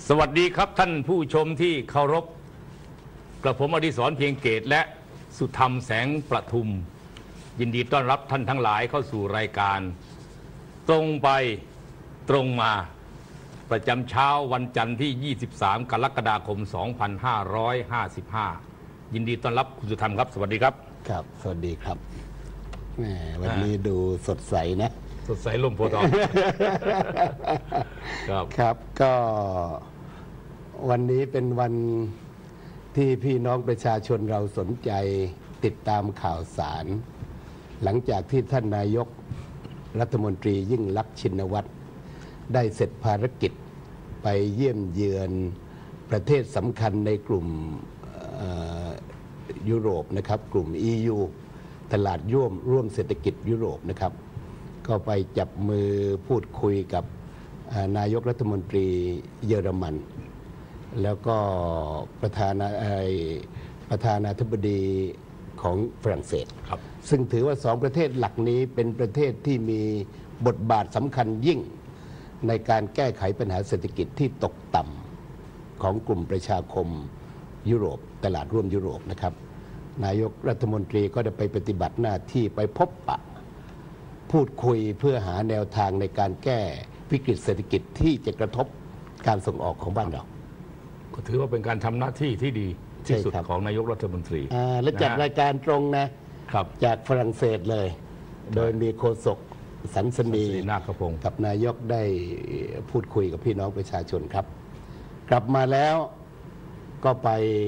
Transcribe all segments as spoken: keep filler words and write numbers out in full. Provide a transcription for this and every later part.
สวัสดีครับท่านผู้ชมที่เคารพกระผมอดิศรเพียงเกตและสุธรรมแสงประทุมยินดีต้อนรับท่านทั้งหลายเข้าสู่รายการตรงไปตรงมาประจำเช้าวันจันทร์ที่ยี่สิบสามกรกฎาคมสองพันห้าร้อยห้าสิบห้ายินดีต้อนรับคุณสุธรรมครับสวัสดีครับครับสวัสดีครับแหมวันนี้ดูสดใสนะสดใสลมโพธิ์ทองครับครับก็วันนี้เป็นวันที่พี่น้องประชาชนเราสนใจติดตามข่าวสารหลังจากที่ท่านนายกรัฐมนตรียิ่งลักษณ์ชินวัตรได้เสร็จภารกิจไปเยี่ยมเยือนประเทศสำคัญในกลุ่มยุโรปนะครับกลุ่ม อี ยู ตลาดร่วมร่วมเศรษฐกิจยุโรปนะครับก็ไปจับมือพูดคุยกับนายกรัฐมนตรีเยอรมันแล้วก็ประธานาประธานาธิบดีของฝรั่งเศสซึ่งถือว่าสองประเทศหลักนี้เป็นประเทศที่มีบทบาทสำคัญยิ่งในการแก้ไขปัญหาเศรษฐกิจที่ตกต่ำของกลุ่มประชาคมยุโรปตลาดร่วมยุโรปนะครับนายกรัฐมนตรีก็ได้ไปปฏิบัติหน้าที่ไปพบปะพูดคุยเพื่อหาแนวทางในการแก้วิกฤตเศรษฐกิจที่จะกระทบการส่งออกของบ้านเราก็ถือว่าเป็นการทำหน้าที่ที่ดีที่สุดของนายกรัฐมนตรีและจัดรายการตรงนะจากฝรั่งเศสเลยโดยมีโฆษกสันสนีนาคพงศ์กับนายกได้พูดคุยกับพี่น้องประชาชนครับกลับมาแล้วก็ไป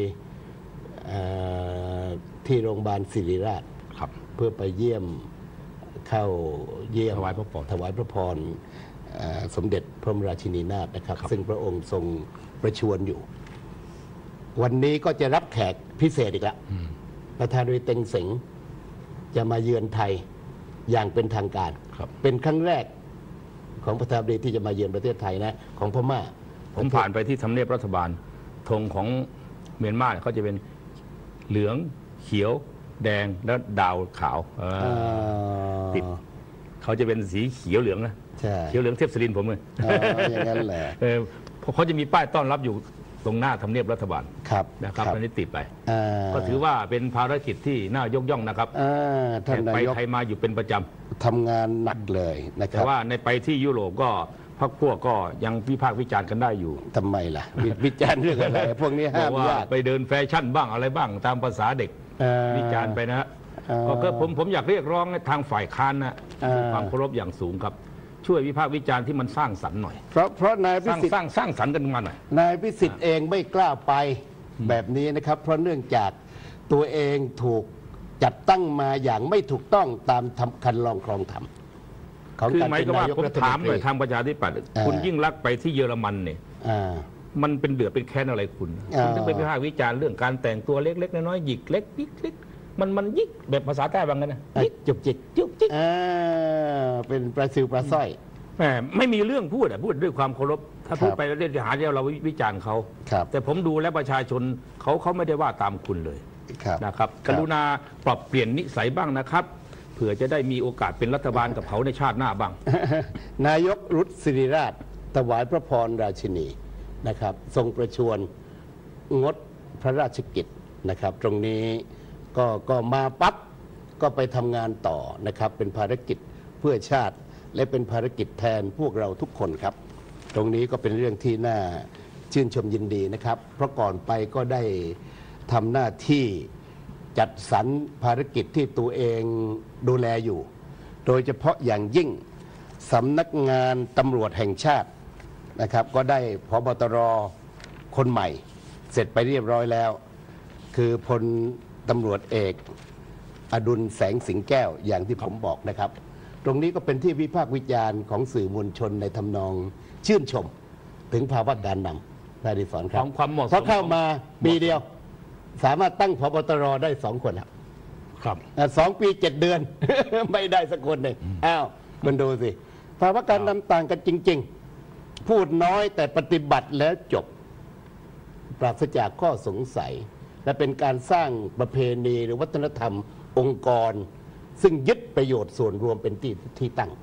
ที่โรงพยาบาลศิริราชเพื่อไปเยี่ยมเข้าเยี่ยมถวายพระพรถวายพระพรสมเด็จพระบรมราชินีนาถนะครับซึ่งพระองค์ทรงประชวรอยู่วันนี้ก็จะรับแขกพิเศษอีกแล้วประธานาธิบดีเต็งเส็งจะมาเยือนไทยอย่างเป็นทางการเป็นครั้งแรกของประธานาธิบดีที่จะมาเยือนประเทศไทยนะของพม่าผมผ่านไปที่ทำเนียบรัฐบาลธงของเมียนมาเขาจะเป็นเหลืองเขียวแดงแล้วดาวขาวติดเขาจะเป็นสีเขียวเหลืองนะเขียวเหลืองเทียบสลินผมเลยอย่างนั้นแหละเขาจะมีป้ายต้อนรับอยู่ตรงหน้าทำเนียบรัฐบาลนะครับอันนี้ติดไปก็ถือว่าเป็นภารกิจที่น่ายกย่องนะครับท่านนายกไปไทยมาอยู่เป็นประจำทำงานหนักเลยนะครับแต่ว่าในไปที่ยุโรปก็พรรคพวกก็ยังวิพากษ์วิจารณ์กันได้อยู่ทำไมล่ะวิจารณ์เรื่องอะไรพวกนี้ห้ามยากไปเดินแฟชั่นบ้างอะไรบ้างตามภาษาเด็กวิจารณ์ไปนะฮะก็ผมผมอยากเรียกร้องทางฝ่ายค้านนะความเคารพอย่างสูงครับช่วยวิพากษ์วิจารณ์ที่มันสร้างสรรค์หน่อยเพราะเพราะนายพิสิทธิ์สร้างสร้างสรรค์กันมาหน่อยนายพิสิทธิ์เองไม่กล้าไปแบบนี้นะครับเพราะเนื่องจากตัวเองถูกจัดตั้งมาอย่างไม่ถูกต้องตามคันลองครองธรรมคือหมายความว่าผมถามหน่อยทางประชาธิปัตย์คุณยิ่งลักษณ์ไปที่เยอรมันเนี่ยมันเป็นเดือดเป็นแค้นอะไรคุณคุณต้องไปวิพากษ์วิจารณ์เรื่องการแต่งตัวเล็กๆน้อยๆหยิกเล็กยิกเล็กมันมันยิกแบบภาษาใต้บางกันนะยิกจุกจิกจุกจิกเป็นปลาซิวปลาสร้อยแหมไม่มีเรื่องพูดอ่ะพูดด้วยความเคารพถ้าพูดไปแล้วเรื่องหาเดียวเราวิจารณ์เขาแต่ผมดูแล้วประชาชนเขาเขาไม่ได้ว่าตามคุณเลยนะครับกรุณาปรับเปลี่ยนนิสัยบ้างนะครับเผื่อจะได้มีโอกาสเป็นรัฐบาลกับเขาในชาติหน้าบ้างนายกรุษศิริราชถวายพระพรราชินีนะครับทรงประชวรงดพระราชกิจนะครับตรงนี้ก็ก็มาปั๊บก็ไปทำงานต่อนะครับเป็นภารกิจเพื่อชาติและเป็นภารกิจแทนพวกเราทุกคนครับตรงนี้ก็เป็นเรื่องที่น่าชื่นชมยินดีนะครับเพราะก่อนไปก็ได้ทำหน้าที่จัดสรรภารกิจที่ตัวเองดูแลอยู่โดยเฉพาะอย่างยิ่งสำนักงานตำรวจแห่งชาตินะครับก็ได้ผบตรคนใหม่เสร็จไปเรียบร้อยแล้วคือพลตำรวจเอกอดุลแสงสิงแก้วอย่างที่ผมบอกนะครับตรงนี้ก็เป็นที่วิพากษ์วิจารณ์ของสื่อมวลชนในทำนองชื่นชมถึงภาวะการนำนายดิศรครับเพราะเข้ามาปีเดียวสามารถตั้งผบตรได้สองคนครับสองปีเจ็ดเดือนไม่ได้สักคนหนึ่งอ้าวมันดูสิภาวะการนำต่างกันจริงๆพูดน้อยแต่ปฏิบัติแล้วจบปราศจากข้อสงสัยและเป็นการสร้างประเพณีหรือวัฒนธรรมองค์กรซึ่งยึดประโยชน์ส่วนรวมเป็นที่ที่ตั้งครับ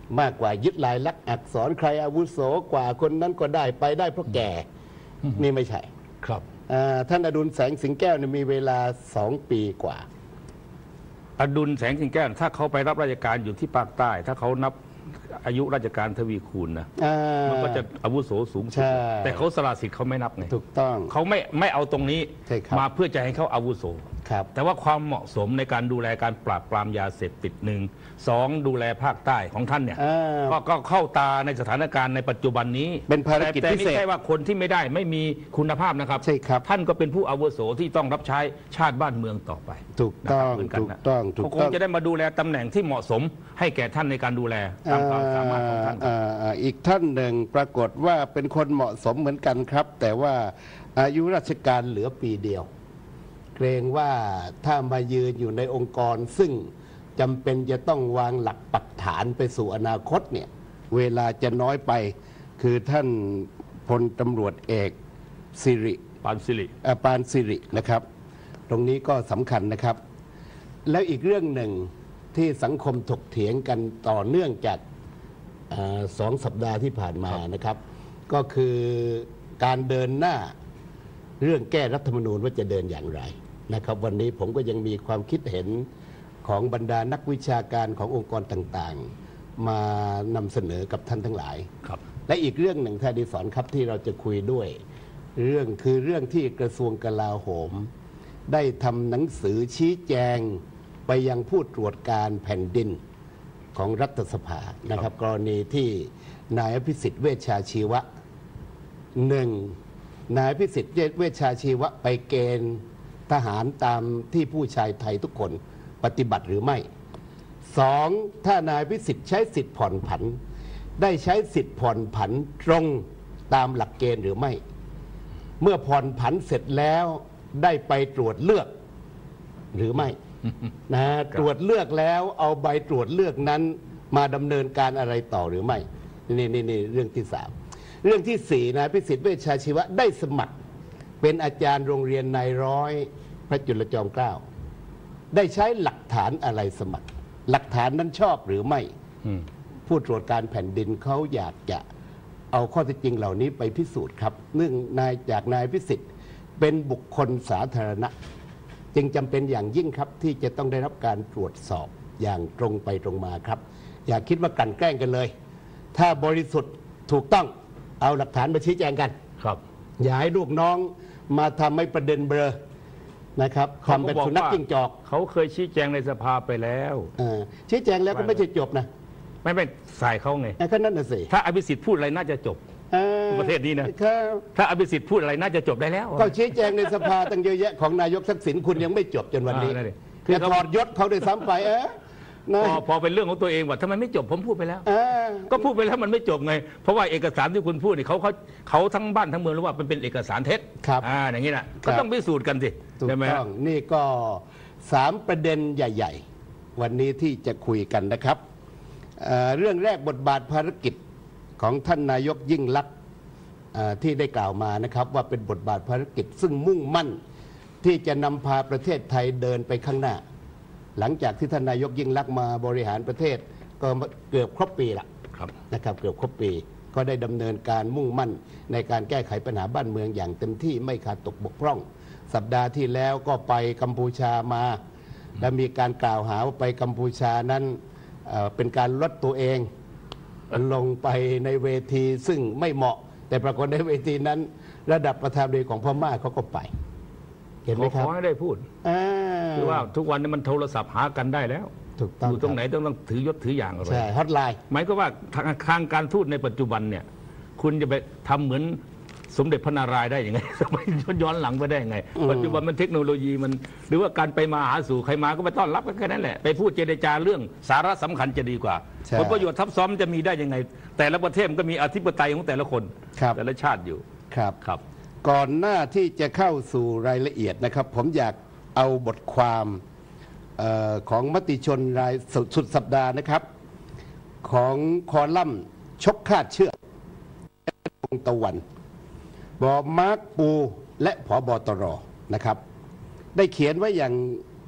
มากกว่ายึดลายลักษณ์อักษรใครอาวุโสกว่าคนนั้นก็ได้ไปได้เพราะแก่นี่ไม่ใช่ครับอ่าท่านอดุลแสงสิงแก้วเนี่ยมีเวลาสองปีกว่าอดุลแสงสิงแก้วถ้าเขาไปรับราชการอยู่ที่ภาคใต้ ถ้าเขานับอายุราชการทวีคูณนะอ่ามันก็จะอาวุโสสูงสุใช่ดแต่เขาสละสิทธิ์เขาไม่นับไงถูกต้องเขาไม่ไม่เอาตรงนี้ใช่ครับมาเพื่อจะให้เขาอาวุโสครับแต่ว่าความเหมาะสมในการดูแลการปราบปรามยาเสพติดหนึ่งสองดูแลภาคใต้ของท่านเนี่ยอ่าก็ก็เข้าตาในสถานการณ์ในปัจจุบันนี้เป็นภารกิจแต่พิแต่เศษไม่ใช่ว่าคนที่ไม่ได้ไม่มีคุณภาพนะครับใช่ครับท่านก็เป็นผู้อาวุโสที่ต้องรับใช้ชาติบ้านเมืองต่อไปถูกต้องนะครับเหมืนนถูกนะต้องถูกเขาคต้งองจะได้มาดูแลตำแหน่งที่เหมาะสมให้แก่ท่านในการดูแลตามความสามารถของท่านครับอ่าอ่าอีกท่านหนึ่งปรากฏว่าเป็นคนเหมาะสมเหมือนกันครับ แต่ว่าอายุราชการเหลือปีเดียว เกรงว่าถ้ามายืนอยู่ในองค์กร ซึ่งจำเป็นจะต้องวางหลักปักฐานไปสู่อนาคตเนี่ยเวลาจะน้อยไป คือท่านพลตำรวจเอกสิริปานสิริอ่าปานสิรินะครับ ตรงนี้ก็สำคัญนะครับ แล้วอีกเรื่องหนึ่งที่สังคมถกเถียงกันต่อเนื่องจากอาสองสัปดาห์ที่ผ่านมานะครับ ก็คือการเดินหน้าเรื่องแก้รัฐธรรมนูญว่าจะเดินอย่างไรนะครับ วันนี้ผมก็ยังมีความคิดเห็นของบรรดานักวิชาการขององค์กรต่างๆ มานำเสนอกับท่านทั้งหลายครับและอีกเรื่องหนึ่งท่านอดิศรครับที่เราจะคุยด้วย เรื่องคือเรื่องที่กระทรวงกลาโหม ได้ทำหนังสือชี้แจงไปยังผู้ตรวจการแผ่นดินของรัฐสภานะครับ กรณีที่นายอภิสิทธิ์เวชชาชีวะหนึ่งนายอภิสิทธิ์เวชชาชีวะไปเกณฑ์ทหารตามที่ผู้ชายไทยทุกคนปฏิบัติหรือไม่สองถ้านายอภิสิทธิ์ใช้สิทธิ์ผ่อนผัน ได้ใช้สิทธิ์ผ่อนผันตรงตามหลักเกณฑ์หรือไม่ เมื่อผ่อนผันเสร็จแล้วได้ไปตรวจเลือกหรือไม่ นะตรวจเลือกแล้วเอาใบตรวจเลือกนั้นมาดำเนินการอะไรต่อหรือไม่นี่นี่นี่เรื่องที่สามเรื่องที่สี่นะพิสิทธิ์เวชชาชีวะได้สมัครเป็นอาจารย์โรงเรียนนายร้อยพระจุลจอมเกล้าได้ใช้หลักฐานอะไรสมัคร หลักฐานนั้นชอบหรือไม่อืมผู้ตรวจการแผ่นดินเขาอยากจะเอาข้อเท็จจริงเหล่านี้ไปพิสูจน์ครับเนื่องนายจากนายพิสิทธิ์เป็นบุคคลสาธารณะ จึงจำเป็นอย่างยิ่งครับที่จะต้องได้รับการตรวจสอบอย่างตรงไปตรงมาครับ อย่าคิดว่ากลั่นแกล้งกันเลย ถ้าบริสุทธิ์ถูกต้องเอาหลักฐานมาชี้แจงกันครับอย่าให้ลูกน้องมาทำให้ประเด็นเบลอนะครับทำเป็นสุนัขจิ้งจอกเขาเคยชี้แจงในสภาไปแล้วเออชี้แจงแล้วก็ไม่ใช่จบนะไม่ไม่สายเขาไงไอ้ก็นั่นน่ะสิถ้าอภิสิทธิ์พูดอะไรน่าจะจบเออประเทศนี้นะครับถ้าอภิสิทธิ์พูดอะไรน่าจะจบได้แล้วก็ชี้แจงในสภาตั้งเยอะแยะของนายกทักษิณคุณยังไม่จบจนวันนี้อ่านั่นดิคือถอดยศเขาด้วยซ้ำไปเออนะพอพอเป็นเรื่องของตัวเองว่าทำไมไม่จบผมพูดไปแล้วเออก็พูดไปแล้วมันไม่จบไง เพราะว่าเอกสารที่คุณพูดนี่เขาเขาเขาทั้งบ้านทั้งเมืองรู้ว่ามันเป็นเอกสารเท็จครับอ่าอย่างนี้นะครัก็บต้องพิสูจน์กันสิถูกใช่ไหมต้องนี่ก็สามประเด็นใหญ่ ๆ วันนี้ที่จะคุยกันนะครับเอ่อเรื่องแรกบทบาทภารกิจของท่านนายกยิ่งลักษณ์เอ่อที่ได้กล่าวมานะครับว่าเป็นบทบาทภารกิจซึ่งมุ่งมั่นที่จะนำพาประเทศไทยเดินไปข้างหน้า หลังจากที่ท่านนายกยิ่งลักษณ์มาบริหารประเทศก็เกือบครบปีละครับนะครับเกือบครบปีก็ได้ดำเนินการมุ่งมั่นในการแก้ไขปัญหาบ้านเมืองอย่างเต็มที่ไม่ขาดตกบกพร่อง สัปดาห์ที่แล้วก็ไปกัมพูชามา และมีการกล่าวหาว่าไปกัมพูชานั้นเอ่อเป็นการลดตัวเอง ลงไปในเวทีซึ่งไม่เหมาะ แต่ปรากฏในเวทีนั้น ระดับประธานาธิบดีของพม่าเขาก็ไป เห็นไหมคขรับอให้ได้พูดอ่าคือว่าทุกวันนี้มันโทรศัพท์หากันได้แล้วถูกต้องอยู่ตรงไหนคบต้องต้องถือยศถืออย่างอะไรใช่ฮอตไลน์หมายก็ว่าทางทางการทูตในปัจจุบันเนี่ย คุณจะไปทำเหมือนสมเด็จพระนารายณ์ได้ยังไง สมัยย้อนหลังไปได้ยังไง ปัจจุบันมันเทคโนโลยีมัน หรือว่าการไปมาหาสู่ใครมาก็ไปต้อนรับกันแค่นั้นแหละไปพูดเจรจาเรื่องสาระสำคัญจะดีกว่าใช่ผลประโยชน์ทับซ้อนจะมีได้ยังไง แต่ละประเทศมันก็มีอธิปไตยของแต่ละคนครับแต่ละชาติอยู่ครับครับก่อนหน้าที่จะเข้าสู่รายละเอียดนะครับ ผมอยากเอาบทความเออของมติชนรายสุดสุดสัปดาห์นะครับ ของคอลัมน์ชกคาดเชือกพงตะวันบอมาร์คปูและผอบอตรนะครับ ได้เขียนไว้อย่าง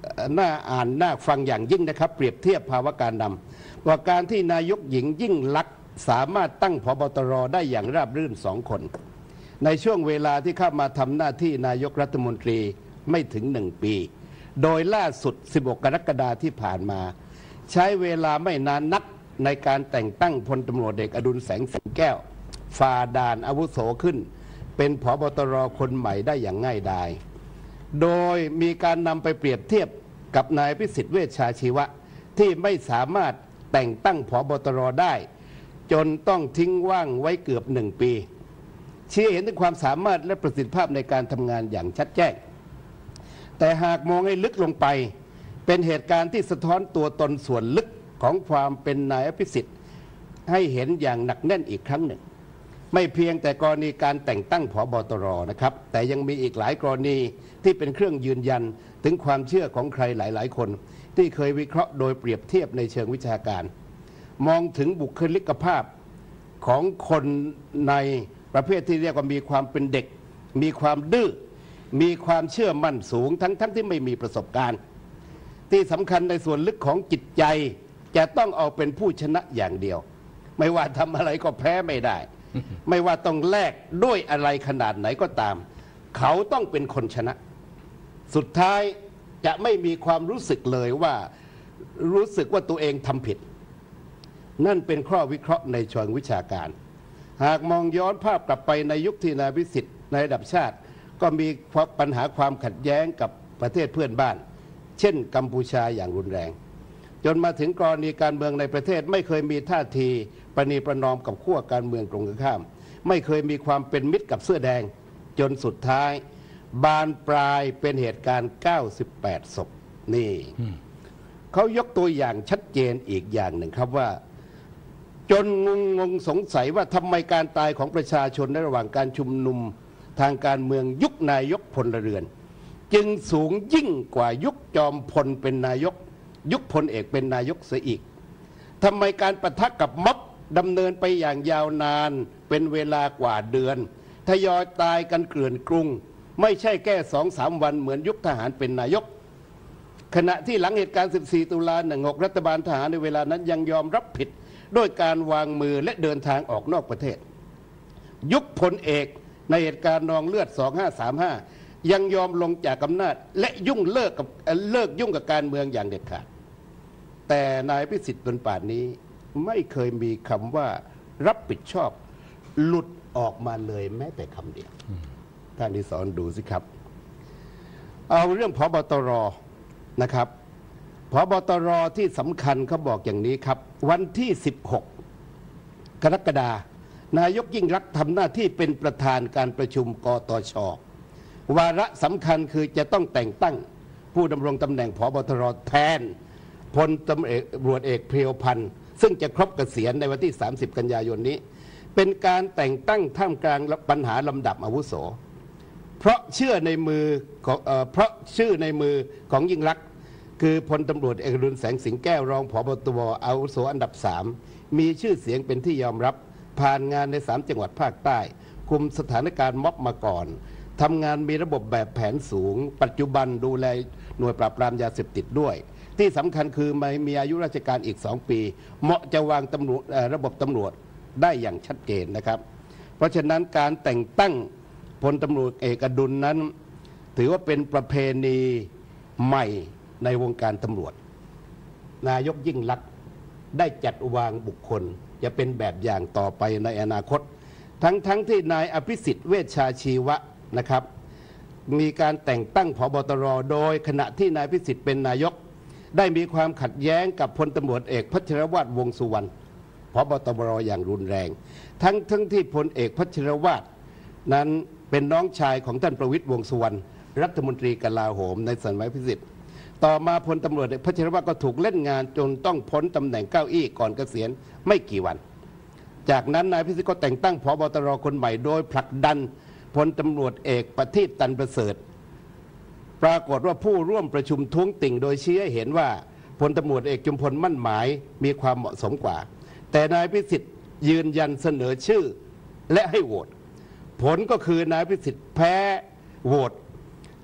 น่าอ่านน่าฟังอย่างยิ่งนะครับเปรียบเทียบภาวะการนำว่าการที่นายกหญิงยิ่งลักษณ์สามารถตั้งผบตรได้อย่างราบรื่นสองคนในช่วงเวลาที่เข้ามาทำหน้าที่นายกรัฐมนตรีไม่ถึงหนึ่งปีโดยล่าสุดสิบหกกรกฎาคมที่ผ่านมาใช้เวลาไม่นานนักในการแต่งตั้งพลตำรวจเอกอดุลแสงสิงแก้วฝ่าด่านอาวุโสขึ้นเป็นผบตรคนใหม่ได้อย่างง่ายดายโดยมีการนำไปเปรียบเทียบกับนายพิสิทธิ์เวชชาชีวะที่ไม่สามารถแต่งตั้งผบตรได้จนต้องทิ้งว่างไว้เกือบหนึ่งปีชี้เห็นถึงความสามารถและประสิทธิภาพในการทำงานอย่างชัดแจ้งแต่หากมองให้ลึกลงไปเป็นเหตุการณ์ที่สะท้อนตัวตนส่วนลึกของความเป็นนายอภิสิทธิ์ให้เห็นอย่างหนักแน่นอีกครั้งหนึ่งไม่เพียงแต่กรณีการแต่งตั้งผบตรนะครับแต่ยังมีอีกหลายกรณีที่เป็นเครื่องยืนยันถึงความเชื่อของใครหลายๆคนที่เคยวิเคราะห์โดยเปรียบเทียบในเชิงวิชาการมองถึงบุคลิกภาพของคนในประเภทที่เรียกว่ามีความเป็นเด็กมีความดื้อมีความเชื่อมั่นสูงทั้งทั้งที่ไม่มีประสบการณ์ที่สำคัญในส่วนลึกของจิตใจจะต้องเอาเป็นผู้ชนะอย่างเดียวไม่ว่าทำอะไรก็แพ้ไม่ได้ ไม่ว่าต้องแลกด้วยอะไรขนาดไหนก็ตามเขาต้องเป็นคนชนะสุดท้ายจะไม่มีความรู้สึกเลยว่ารู้สึกว่าตัวเองทำผิดนั่นเป็นข้อวิเคราะห์ในเชิงวิชาการหากมองย้อนภาพกลับไปในยุคที่นายพิสิทธิ์ในระดับชาติก็มีปัญหาความขัดแย้งกับประเทศเพื่อนบ้านเช่นกัมพูชาอย่างรุนแรงจนมาถึงกรณีการเมืองในประเทศไม่เคยมีท่าทีประนีประนอมกับขั้วการเมืองตรงกันข้ามไม่เคยมีความเป็นมิตรกับเสื้อแดงจนสุดท้ายบานปลายเป็นเหตุการณ์เก้าสิบแปดศพนี่เขายกตัวอย่างชัดเจนอีกอย่างหนึ่งครับว่าจนงงงสงสัยว่าทำไมการตายของประชาชนในระหว่างการชุมนุมทางการเมืองยุคนายกพลเรือนจึงสูงยิ่งกว่ายุคจอมพลเป็นนายกยุคพลเอกเป็นนายกเสียอีกทำไมการปะทะกับม็อบดำเนินไปอย่างยาวนานเป็นเวลากว่าเดือนทยอยตายกันเกลื่อนกรุงไม่ใช่แค่สองสามวันเหมือนยุคทหารเป็นนายกขณะที่หลังเหตุการณ์สิบสี่ตุลาหนึ่งหกรัฐบาลทหารในเวลานั้นยังยอมรับผิดด้วยการวางมือและเดินทางออกนอกประเทศยุคพลเอกในเหตุการณ์นองเลือดสองห้าสามห้ายังยอมลงจากอำนาจและยุ่งเลิกกับเลิกยุ่งกับการเมืองอย่างเด็ดขาดแต่นายพิสิทธิ์จนป่านนี้ไม่เคยมีคำว่ารับผิดชอบหลุดออกมาเลยแม้แต่คำเดียวท่านที่สอนดูสิครับเอาเรื่องผบตรนะครับผบตรที่สำคัญเขาบอกอย่างนี้ครับวันที่สิบหกกรกฎาคมนายกยิ่งรักษณ์ทำหน้าที่เป็นประธานการประชุมกตช.วาระสำคัญคือจะต้องแต่งตั้งผู้ดำรงตำแหน่งผบตรแทนพลตำรวจเอกเพรียวพันธ์ซึ่งจะครบเกษียณในวันที่สามสิบกันยายนนี้เป็นการแต่งตั้งท่ามกลางปัญหาลำดับอาวุโสเพราะเชื่อในมือของเอ่อเพราะชื่อในมือของยิ่งรักษณ์คือพลตำรวจเอกอดุลแสงสิงแก้วรองผบตรอาวุโสอันดับสามมีชื่อเสียงเป็นที่ยอมรับผ่านงานในสามจังหวัดภาคใต้คุมสถานการณ์ม็อบมาก่อนทำงานมีระบบแบบแผนสูงปัจจุบันดูแลหน่วยปราบปรามยาเสพติดด้วยที่สำคัญคือมีอายุราชการอีกสองปีเหมาะจะวางตำรวจระบบตำรวจได้อย่างชัดเจนนะครับเพราะฉะนั้นการแต่งตั้งพลตำรวจเอกอดุลนั้นถือว่าเป็นประเพณีใหม่ในวงการตำรวจนายกยิ่งลักษณ์ได้จัดวางบุคคลจะเป็นแบบอย่างต่อไปในอนาคตทั้งทั้งที่นายอภิสิทธิ์เวชชาชีวะนะครับมีการแต่งตั้งผบตรโดยขณะที่นายอภิสิทธิ์เป็นนายกได้มีความขัดแย้งกับพลตำรวจเอกพัชรวาทวงษ์สุวรรณผบตรอย่างรุนแรงทั้งทั้งที่พลเอกพัชรวาทนั้นเป็นน้องชายของท่านประวิตรวงษ์สุวรรณรัฐมนตรีกลาโหมในสมัยพิสิทธิ์ต่อมาพลตำรวจเอกพัชรวาทก็ถูกเล่นงานจนต้องพ้นตำแหน่งเก้าอี้ก่อนเกษียณไม่กี่วันจากนั้นนายพิสิทธิ์ก็แต่งตั้งผบตรคนใหม่โดยผลักดันพลตำรวจเอกประทีปตันประเสริฐปรากฏว่าผู้ร่วมประชุมท้วงติ่งโดยชี้ให้เห็นว่าพลตำรวจเอกจุมพลมั่นหมายมีความเหมาะสมกว่าแต่นายพิสิทธิ์ยืนยันเสนอชื่อและให้โหวตผลก็คือนายพิสิทธิ์แพ้โหวต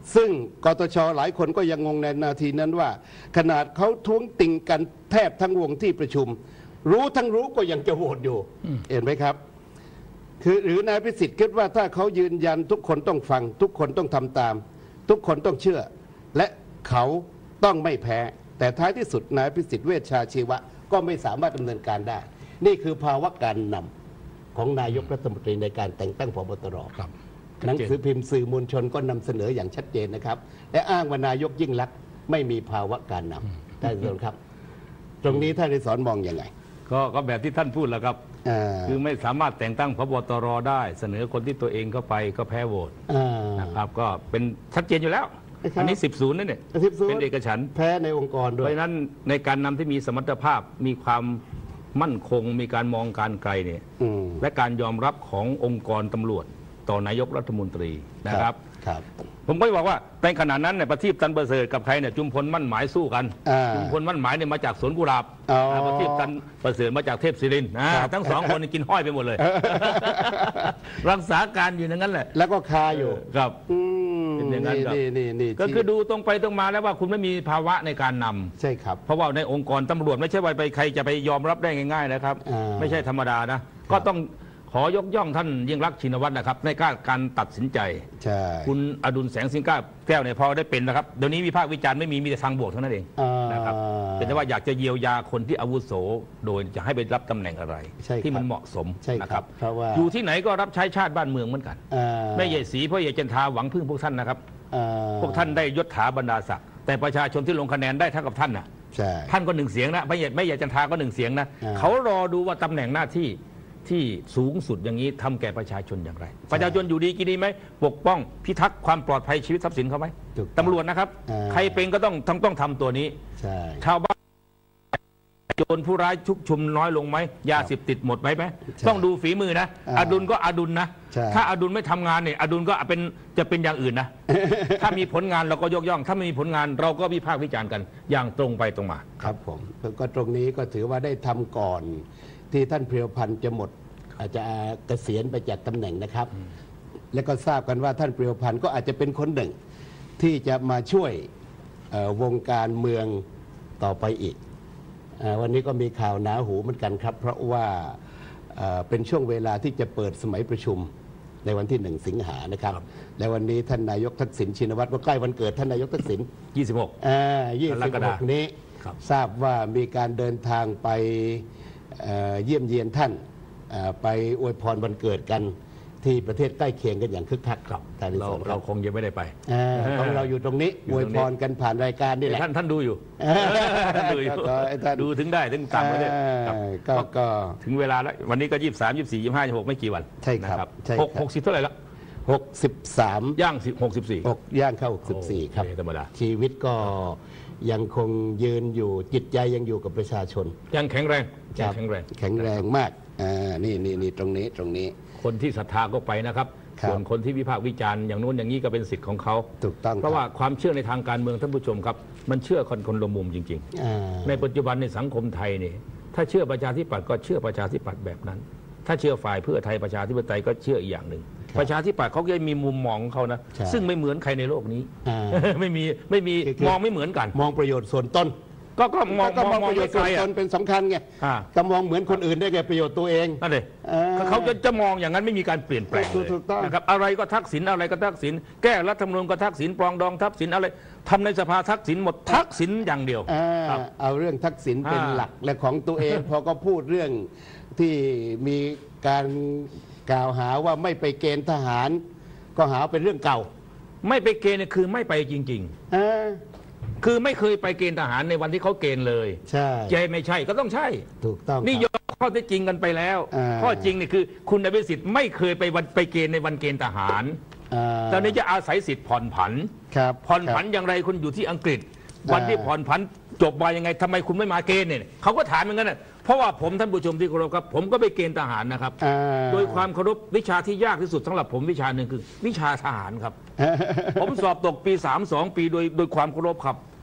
ซึ่งกตชหลายคนก็ยังงงในนาทีนั้นว่า ขนาดเขาท้วงติงกันแทบทั้งวงที่ประชุม รู้ทั้งรู้ก็ยังจะโหวตอยู่เห็นไหมครับคือหรือนายพิสิทธิ์คิดว่าถ้าเขายืนยันทุกคนต้องฟัง ทุกคนต้องทำตาม ทุกคนต้องเชื่อ และเขาต้องไม่แพ้ แต่ท้ายที่สุดนายพิสิทธิ์เวชชาชีวะก็ไม่สามารถดำเนินการได้ นี่คือภาวะการนำของนายกรัฐมนตรีในการแต่งตั้งผบตรหนังสือพิมพ์สื่อมวลชนก็นำเสนออย่างชัดเจนนะครับและอ้างว่านายกยิ่งลักษณ์ไม่มีภาวะการนำท่านสอนครับ ตรงนี้ท่านสอนมองยังไงก็ก็แบบที่ท่านพูดแหละครับคือไม่สามารถแต่งตั้งพบตรได้ เสนอคนที่ตัวเองเข้าไปก็แพ้โหวตนะครับก็เป็นชัดเจนอยู่แล้วอันนี้สิบศูนย์นั่นเนี่ยเป็นเอกฉันท์แพ้ในองค์กรด้วยเพราะฉะนั้นในการนำที่มีสมรรถภาพมีความมั่นคงมีการมองการไกลเนี่ยและการยอมรับขององค์กรตำรวจต่อนายกรัฐมนตรีนะครับผมก็บอกว่าในขณะนั้นเนี่ยประทีปตันประเสริฐกับใครเนี่ยจุมพลมั่นหมายสู้กันจุมพลมั่นหมายเนี่ยมาจากสวนกุหลาบประทีปตันประเสริฐมาจากเทพศิรินทร์ทั้งสองคนกินห้อยไปหมดเลยรักษาการอยู่อย่างนั้นแหละแล้วก็คาอยู่ครับเป็นอย่างนั้นครับก็คือดูตรงไปตรงมาแล้วว่าคุณไม่มีภาวะในการนำใช่ครับเพราะว่าในองค์กรตำรวจไม่ใช่ว่าไปใครจะไปยอมรับได้ง่ายๆนะครับไม่ใช่ธรรมดานะก็ต้องขอยกย่องท่านยิ่งรักษณ์ชินวัตรนะครับในการการตัดสินใจคุณอดุลแสงสิงแก้วเนี่ยพอได้เป็นนะครับเดี๋ยวนี้วิพากษ์วิจารณ์ไม่มีมีแต่ทางบวกเท่านั้นเองนะครับแต่ว่าอยากจะเยียวยาคนที่อาวุโสโดยจะให้ไปรับตำแหน่งอะไรที่มันเหมาะสมนะครับอยู่ที่ไหนก็รับใช้ชาติบ้านเมืองเหมือนกันไม่ใหญ่สีพ่อใหญ่จันทาหวังพึ่งพวกท่านนะครับพวกท่านได้ยศถาบรรดาศักดิ์แต่ประชาชนที่ลงคะแนนได้เท่ากับท่านนะท่านก็หนึ่งเสียงนะไม่ใหญ่ไม่ใหญ่จันทาก็หนึ่งเสียงนะเขารอดูว่าตำแหน่งหน้าที่ที่สูงสุดอย่างนี้ทำแก่ประชาชนอย่างไรประชาชนอยู่ดีกินดีไหมปกป้องพิทักษ์ความปลอดภัยชีวิตทรัพย์สินเขาไหมตำรวจนะครับใครเป็นก็ต้องต้องต้องทำตัวนี้ชาวบ้านโจรผู้ร้ายชุกชุมน้อยลงไหมยาเสพติดหมดไหมไหมต้องดูฝีมือนะอดุลก็อดุลนะถ้าอดุลไม่ทำงานเนี่ยอดุลก็เป็นจะเป็นอย่างอื่นนะถ้ามีผลงานเราก็ยกย่องถ้าไม่มีผลงานเราก็วิพากษ์วิจารณ์กันอย่างตรงไปตรงมาครับผมก็ตรงนี้ก็ถือว่าได้ทำก่อนที่ท่านเพรียวพันธ์จะหมดอาจจะเกษียณไปจากตำแหน่งนะครับและก็ทราบกันว่าท่านเพรียวพันธ์ก็อาจจะเป็นคนหนึ่งที่จะมาช่วยวงการเมืองต่อไปอีกวันนี้ก็มีข่าวหนาหูเหมือนกันครับเพราะว่าเป็นช่วงเวลาที่จะเปิดสมัยประชุมในวันที่หนึ่งสิงหานะครับและวันนี้ท่านนายกทักษิณชินวัตรก็ใกล้วันเกิดท่านนายกทักษิณยี่สิบหกอ่ายี่สิบหกนี้ทราบว่ามีการเดินทางไปเยี่ยมเยียนท่านไปอวยพรวันเกิดกันที่ประเทศใกล้เคียงกันอย่างคึกคักครับเราเราคงยังไม่ได้ไปของเราอยู่ตรงนี้อวยพรกันผ่านรายการนี่แหละท่านท่านดูอยู่ท่านดูอยู่ดูถึงได้ถึงต่างประเทศก็ถึงเวลาแล้ววันนี้ก็ยี่สิบสามยี่สิบสี่ยี่สิบห้ายี่สิบหกไม่กี่วันใช่ครับหกหกสิบเท่าไหร่ละหกสิบสามย่างหกสิบสี่ย่างเข้าหกสิบสี่ครับธรรมดาชีวิตก็ยังคงยืนอยู่จิตใจยังอยู่กับประชาชนยังแข็งแรงแข็งแรงแข็งแรงมากอ่านี่นี่นี่ตรงนี้ตรงนี้คนที่ศรัทธาก็ไปนะครับส่วนคนที่วิพากษ์วิจารณ์อย่างโน้นอย่างนี้ก็เป็นสิทธิ์ของเขาถูกต้องเพราะว่าความเชื่อในทางการเมืองท่านผู้ชมครับมันเชื่อคนคนละมุมจริงๆในปัจจุบันในสังคมไทยนี่ถ้าเชื่อประชาธิปัตย์ก็เชื่อประชาธิปัตย์แบบนั้นถ้าเชื่อฝ่ายเพื่อไทยประชาธิปไตยก็เชื่ออีกอย่างหนึ่งประชาธิปัตย์เขาก็มีมุมมองของเขานะซึ่งไม่เหมือนใครในโลกนี้ไม่มีไม่มีมองไม่เหมือนกันมองประโยชน์ส่วนตนก็ก็มองมองประโยชน์ส่วนตนเป็นสำคัญไงก็มองเหมือนคนอื่นได้ไงประโยชน์ตัวเองนั่นเลยเขาจะจะมองอย่างนั้นไม่มีการเปลี่ยนแปลงเลยนะครับอะไรก็ทักษิณอะไรก็ทักษิณแก้รัฐธรรมนูญก็ทักษิณปรองดองทักษิณอะไรทำในสภาทักษิณหมดทักษิณอย่างเดียวเอาเรื่องทักษิณเป็นหลักและของตัวเองพอก็พูดเรื่องที่มีการกล่าวหาว่าไม่ไปเกณฑ์ทหารก็หาเป็นเรื่องเก่าไม่ไปเกณฑ์เนี่ยคือไม่ไปจริงๆคือไม่เคยไปเกณฑ์ทหารในวันที่เขาเกณฑ์เลยใช่ใจไม่ใช่ก็ต้องใช่ถูกต้องนี่ยกข้อเท็จจริงกันไปแล้วข้อจริงนี่คือคุณอภิสิทธิ์ไม่เคยไปวันไปเกณฑ์ในวันเกณฑ์ทหารตอนนี้จะอาศัยสิทธิ์ผ่อนผันผ่อนผันอย่างไรคุณอยู่ที่อังกฤษวันที่ผ่อนผันจบมายังไงทำไมคุณไม่มาเกณฑ์เนี่ยเขาก็ถามเหมือนกันนะเพราะว่าผมท่านผู้ชมที่เคารพครับผมก็ไปเกณฑ์ทหารนะครับโดยความเคารพวิชาที่ยากที่สุดสำหรับผมวิชาหนึ่งคือวิชาทหารครับผมสอบตกปีสามสองปีโดยโดยความเคารพครับ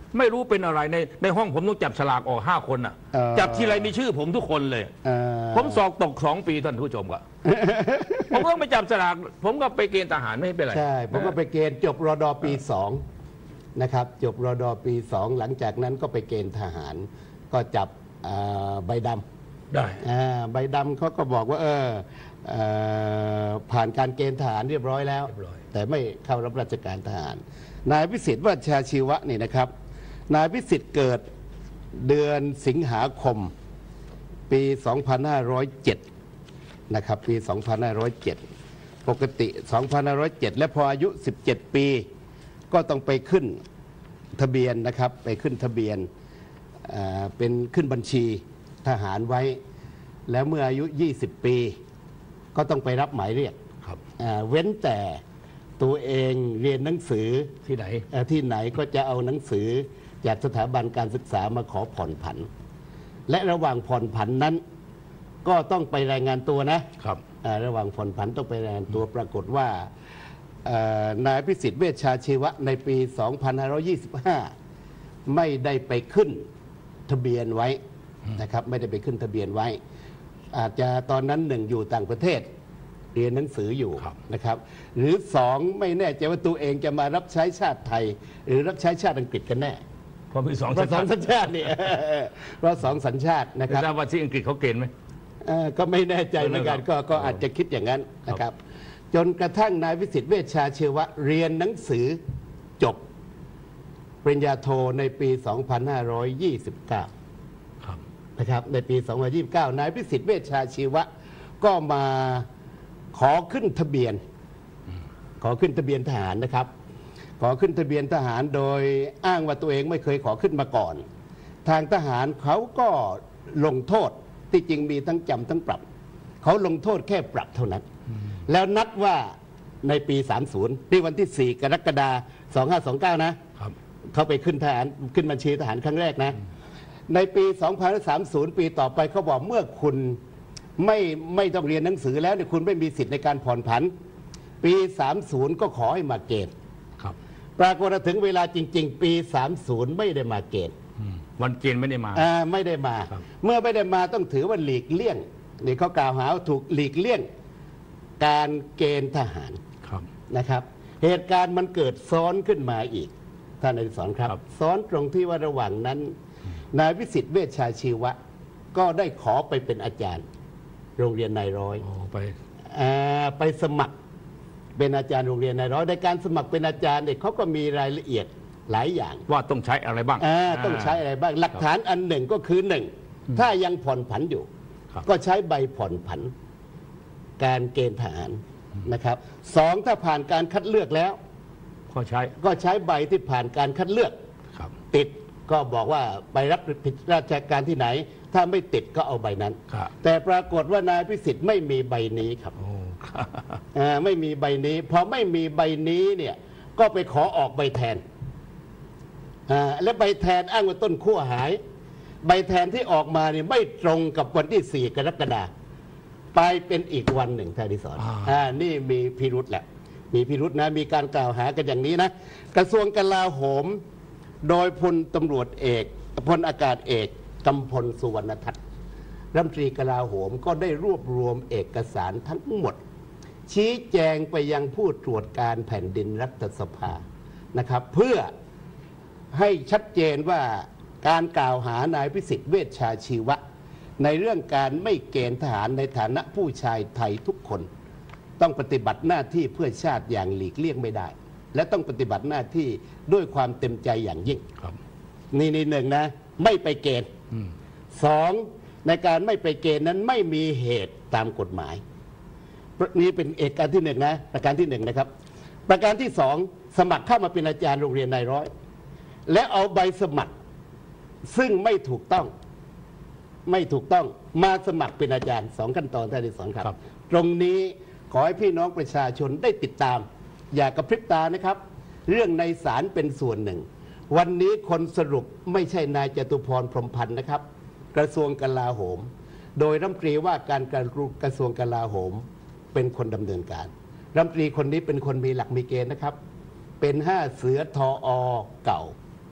ไม่รู้เป็นอะไรในในห้องผมต้องจับฉลากออกห้าคนอ่ะเอ่อจับทีไรมีชื่อผมทุกคนเลยเอ่อผมสอบตกสองปีท่านผู้ชมก็ ผมต้องไปจับฉลากผมก็ไปเกณฑ์ทหารไม่เป็นไรใช่ผมก็ไปเกณฑ์จบรดปีสองนะครับจบรดปีสองหลังจากนั้นก็ไปเกณฑ์ทหาร ก็จับอ่าใบดำได้อ่าใบดำเขาก็บอกว่าเออเอ่อผ่านการเกณฑ์ทหารเรียบร้อยแล้วเรียบร้อยแต่ไม่เข้ารับราชการทหาร นายพิสิทธิ์วัชชาชีวะนี่นะครับ นายพิสิทธิ์เกิดเดือนสิงหาคมปี สองพันห้าร้อยเจ็ด นะครับปี สองพันห้าร้อยเจ็ด ปกติ สองพันห้าร้อยเจ็ด และพออายุ สิบเจ็ด ปี ก็ต้องไปขึ้นทะเบียนนะครับ ไปขึ้นทะเบียนอ่าเป็นขึ้นบัญชีทหารไว้ แล้วเมื่ออายุ ยี่สิบ ปี ก็ต้องไปรับหมายเรียกครับอ่าเว้นแต่ตัวเองเรียนหนังสือที่ไหนเอ่อที่ไหนก็จะเอาหนังสือจากสถาบันการศึกษามาขอผ่อนผัน และระหว่างผ่อนผันนั้น ก็ต้องไปรายงานตัวนะครับ อ่าระหว่างผ่อนผันต้องไปรายงานตัวปรากฏว่าเอ่อนายพิสิทธิ์เวชชาชีวะในปี สองพันห้าร้อยยี่สิบห้า ไม่ได้ไปขึ้นทะเบียนไว้นะครับไม่ได้ไปขึ้นทะเบียนไว้ อาจจะตอนนั้นหนึ่งอยู่ต่างประเทศ เรียนหนังสืออยู่ครับนะครับ หรือสองไม่แน่ใจว่าตัวเองจะมารับใช้ชาติไทย หรือรับใช้ชาติอังกฤษกันแน่เพราะมีสองเพราะสองสัสัญญชาติชาติเนี่ย เพราะสองสัญชาตินะไม่ครับทราบว่าที่อังกฤษเขาเกณฑ์ไหมเอ่อก็ไม่แน่ใจเหมือนกันไม่ก็แน่ครับก็อาจจะคิดอย่างนั้นนะครับ จนกระทั่งนายวิสิทธิ์เวชชาชีวะเรียนหนังสือจบปริญญาโทในปี สองพันห้าร้อยยี่สิบเก้าครับนะครับในปี สองพันห้าร้อยยี่สิบเก้า นายพิสิทธิ์เวชชาชีวะ ก็มาขอขึ้นทะเบียน ขอขึ้นทะเบียนทหารนะครับ ขอขึ้นทะเบียนทหารโดยอ้างว่าตัวเองไม่เคยขอขึ้นมาก่อน ทางทหารเขาก็ลงโทษที่จริงมีทั้งจำทั้งปรับ เขาลงโทษแค่ปรับเท่านั้น แล้วนัดว่าในปี สามสิบที่วันที่ สี่ กรกฎาคม สองพันห้าร้อยยี่สิบเก้า นะครับเขาไปขึ้นทหารขึ้นบัญชีทหารครั้งแรกนะ ในปี สองพันห้าร้อยสามสิบ ปีต่อไปเขาบอกเมื่อคุณไม่ไม่ต้องเรียนหนังสือแล้วเนี่ยคุณไม่มีสิทธิ์ในการผ่อนผัน ปี สามสิบ ก็ขอให้มาเกณฑ์ครับปรากฏว่าถึงเวลาจริง ๆ ปี สามสิบ ไม่ได้มาเกณฑ์อืมวันเกณฑ์ไม่ได้มาอ่าไม่ได้มาครับเมื่อไม่ได้มาต้องถือว่าหลีกเลี่ยงนี่เขากล่าวหาว่าถูกหลีกเลี่ยงการเกณฑ์ทหารครับนะครับ เหตุการณ์มันเกิดซ้อนขึ้นมาอีกท่านอดิศรครับครับซ้อนตรงที่ว่าระหว่างนั้น นายวิสิทธิ์เวชชาชีวะ ก็ได้ขอไปเป็นอาจารย์ โรงเรียนนายร้อยโอ้ไปอ่าไปสมัครเป็นอาจารย์โรงเรียนนายร้อยในการสมัครเป็นอาจารย์เนี่ยเขาก็มีรายละเอียดหลายอย่างว่าต้องใช้อะไรบ้างอ่าต้องใช้อะไรบ้างหลักฐานอันหนึ่งก็คือหนึ่งถ้ายังผ่อนผันอยู่ครับก็ใช้ใบผ่อนผัน การเกณฑ์ทหารนะครับสองถ้าผ่านการคัดเลือกแล้วก็ใช้ก็ใช้ใบที่ผ่านการคัดเลือกครับติดก็บอกว่าไปรับราชการที่ไหน ถ้าไม่ติดก็เอาใบนั้นครับแต่ปรากฏว่านายพิสิทธิ์ไม่มีใบนี้ครับโอ้ครับอ่าไม่มีใบนี้พอไม่มีใบนี้เนี่ยก็ไปขอออกใบแทนอ่าและใบแทนอ้างว่าต้นขั้วหาย ใบแทนที่ออกมาเนี่ยไม่ตรงกับวันที่สี่กรกฎาคมไปเป็นอีกวันหนึ่งท่านอดิศรอ่าอ่านี่มีพิรุษแหละมีพิรุษนะมีการกล่าวหากันอย่างนี้นะกระทรวงกลาโหม โดยพลตำรวจเอกพลอากาศเอกกำพลสุวรรณทัศน์รัฐมนตรีกลาโหมก็ได้รวบรวมเอกสารทั้งหมด ชี้แจงไปยังผู้ตรวจการแผ่นดินรัฐสภานะครับ เพื่อให้ชัดเจนว่าการกล่าวหานายพิสิทธิ์เวชชาชีวะ ในเรื่องการไม่เกณฑ์ทหารในฐานะผู้ชายไทยทุกคน ต้องปฏิบัติหน้าที่เพื่อชาติอย่างหลีกเลี่ยงไม่ได้ และต้องปฏิบัติหน้าที่ด้วยความเต็มใจอย่างยิ่งครับนี่นี่หนึ่งนะไม่ไปเกณฑ์อืมสองในการไม่ไปเกณฑ์นั้นไม่มีเหตุตามกฎหมายนี่เป็นเอกการที่หนึ่งนะประการที่หนึ่งนะครับ ประการที่สองสมัครเข้ามาเป็นอาจารย์โรงเรียนนายร้อย และเอาใบสมัครซึ่งไม่ถูกต้องไม่ถูกต้องมาสมัครเป็นอาจารย์สองขั้นตอนท่านที่สองครับครับตรงนี้ขอให้พี่น้องประชาชนได้ติดตาม อย่ากระพริบตานะครับ เรื่องในศาลเป็นส่วนหนึ่ง วันนี้คนสรุปไม่ใช่นายจตุพรพรหมพันธ์นะครับ กระทรวงกลาโหม โดยรัฐมนตรีว่าการกระทรวงกลาโหมเป็นคนดำเนินการรัฐมนตรีคนนี้เป็นคนมีหลักมีเกณฑ์นะครับ เป็นห้าเสือทออเก่า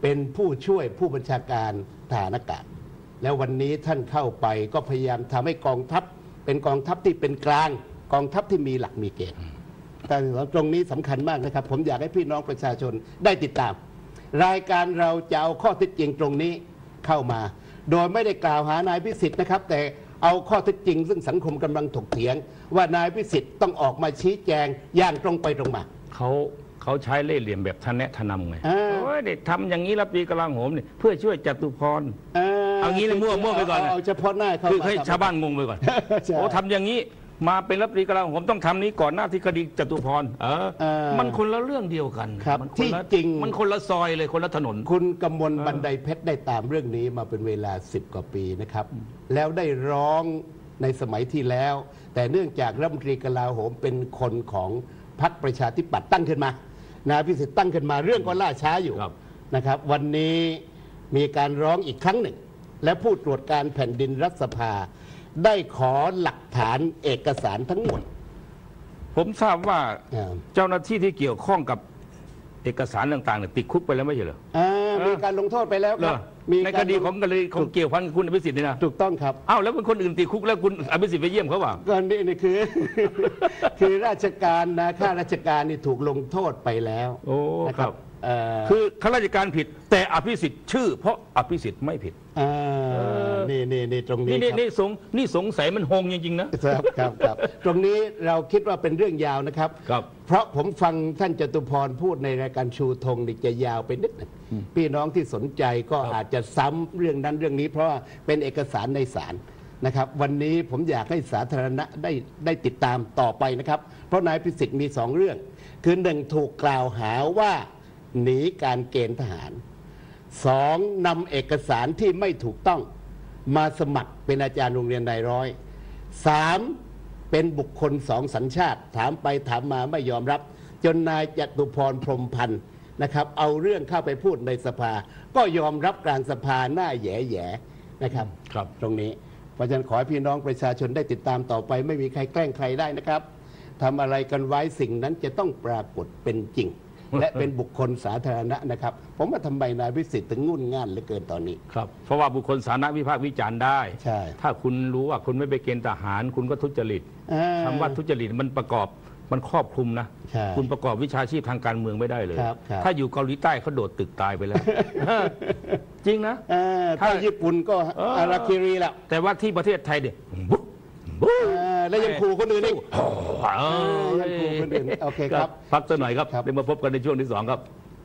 เป็นผู้ช่วยผู้บัญชาการทหารอากาศแล้ววันนี้ท่านเข้าไปก็พยายามทำให้กองทัพเป็นกองทัพที่เป็นกลางกองทัพที่มีหลักมีเกณฑ์แต่ตรงนี้สำคัญมากนะครับ ผมอยากให้พี่น้องประชาชนได้ติดตาม รายการเราจะเอาข้อเท็จจริงตรงนี้เข้ามา โดยไม่ได้กล่าวหานายพิสิทธิ์นะครับแต่เอาข้อเท็จจริงซึ่งสังคมกำลังถกเถียงว่านายพิสิทธิ์ต้องออกมาชี้แจงอย่างตรงไปตรงมาเขาเขาใช้เล่ห์เหลี่ยมแบบทะแนะทะนำไงโอ้ยเด็กทำอย่างนี้รับปีกลาโหมเนี่ยเพื่อช่วยจตุพรเอางี้เลยมั่วมั่วไปก่อนเอาเฉพาะหน้าเขาคือให้ชาวบ้านงงไปก่อนโอ้ทำอย่างนี้มาเป็นรัฐมนตรีกลาโหมต้องทำนี้ก่อนหน้าที่คดีจตุพรเออมันคนละเรื่องเดียวกันมันที่จริงมันคนละซอยเลยคนละถนนคุณกำมลบันไดเพชรได้ตามเรื่องนี้มาเป็นเวลาสิบกว่าปีนะครับแล้วได้ร้องในสมัยที่แล้วแต่เนื่องจากรัฐมนตรีกลาโหมเป็นคนของพรรคประชาธิปัตย์ตั้งขึ้นมานายพิสิทธิ์ตั้งขึ้นมาเรื่องก็ล่าช้าอยู่นะครับวันนี้มีการร้องอีกครั้งหนึ่งและผู้ตรวจการแผ่นดินรัฐสภาได้ขอหลักฐานเอกสารทั้งหมดผมทราบว่าเจ้าหน้าที่ที่เกี่ยวข้องกับเอกสารต่างๆติดคุกไปแล้วไม่ใช่เหรอมีการลงโทษไปแล้วครับในคดีของกันเลยของเกี่ยวพันกับคุณอภิสิทธิ์นี่นะถูกต้องครับอ้าวแล้วเป็นคนอื่นติดคุกแล้วคุณอภิสิทธิ์ไปเยี่ยมเขาเปล่าก็นี่นี่คือคือราชการนะข้าราชการนี่ถูกลงโทษไปแล้วโอ้ครับคือข้าราชการผิดแต่อภิสิทธิ์ชื่อเพราะอภิสิทธิ์ไม่ผิดนี่นี่นี่ตรงนี้นี่นี่สงนี่สงสัยมันหงจริงๆนะครับครับครับตรงนี้เราคิดว่าเป็นเรื่องยาวนะครับครับเพราะผมฟังท่านจตุพรพูดในรายการชูธงนี่จะยาวไปนิดนึงพี่น้องที่สนใจก็อาจจะซ้ำเรื่องนั้นเรื่องนี้เพราะว่าเป็นเอกสารในศาลนะครับวันนี้ผมอยากให้สาธารณะได้ได้ติดตามต่อไปนะครับเพราะนายพิสิทธิ์มีสองเรื่องคือหนึ่งถูกกล่าวหาว่าหนีการเกณฑ์ทหารสองนำเอกสารที่ไม่ถูกต้องมาสมัครเป็นอาจารย์โรงเรียนนายร้อยสามเป็นบุคคลสองสัญชาติถามไปถามมาไม่ยอมรับจนนายจตุพรพรหมพันธ์นะครับเอาเรื่องเข้าไปพูดในสภาก็ยอมรับกลางสภาหน้าแย่ๆนะครับครับตรงนี้เพราะฉะนั้นขอให้พี่น้องประชาชนได้ติดตามต่อไปไม่มีใครแกล้งใครได้นะครับทำอะไรกันไว้สิ่งนั้นจะต้องปรากฏเป็นจริงและเป็นบุคคลสาธารณะนะครับผมว่าทำไมนายพิสิทธิ์ถึงงุ่นง่านเหลือเกินตอนนี้ครับเพราะว่าบุคคลสาธารณะวิพากษ์วิจารณ์ได้ใช่ถ้าคุณรู้ว่าคุณไม่ไปเกณฑ์ทหารคุณก็ทุจริตคำว่าทุจริตมันประกอบมันครอบคลุมนะคุณประกอบวิชาชีพทางการเมืองไม่ได้เลยถ้าอยู่เกาหลีใต้เขาโดดตึกตายไปแล้วจริงนะถ้าญี่ปุ่นก็อาราคิรีละแต่ว่าที่ประเทศไทยเนี่ยแล้วยังขู่คนอื่นอีกยังขู่คนอื่นโอเคครับพักสักหน่อยครับเดี๋ยวมาพบกันในช่วงที่สองครับ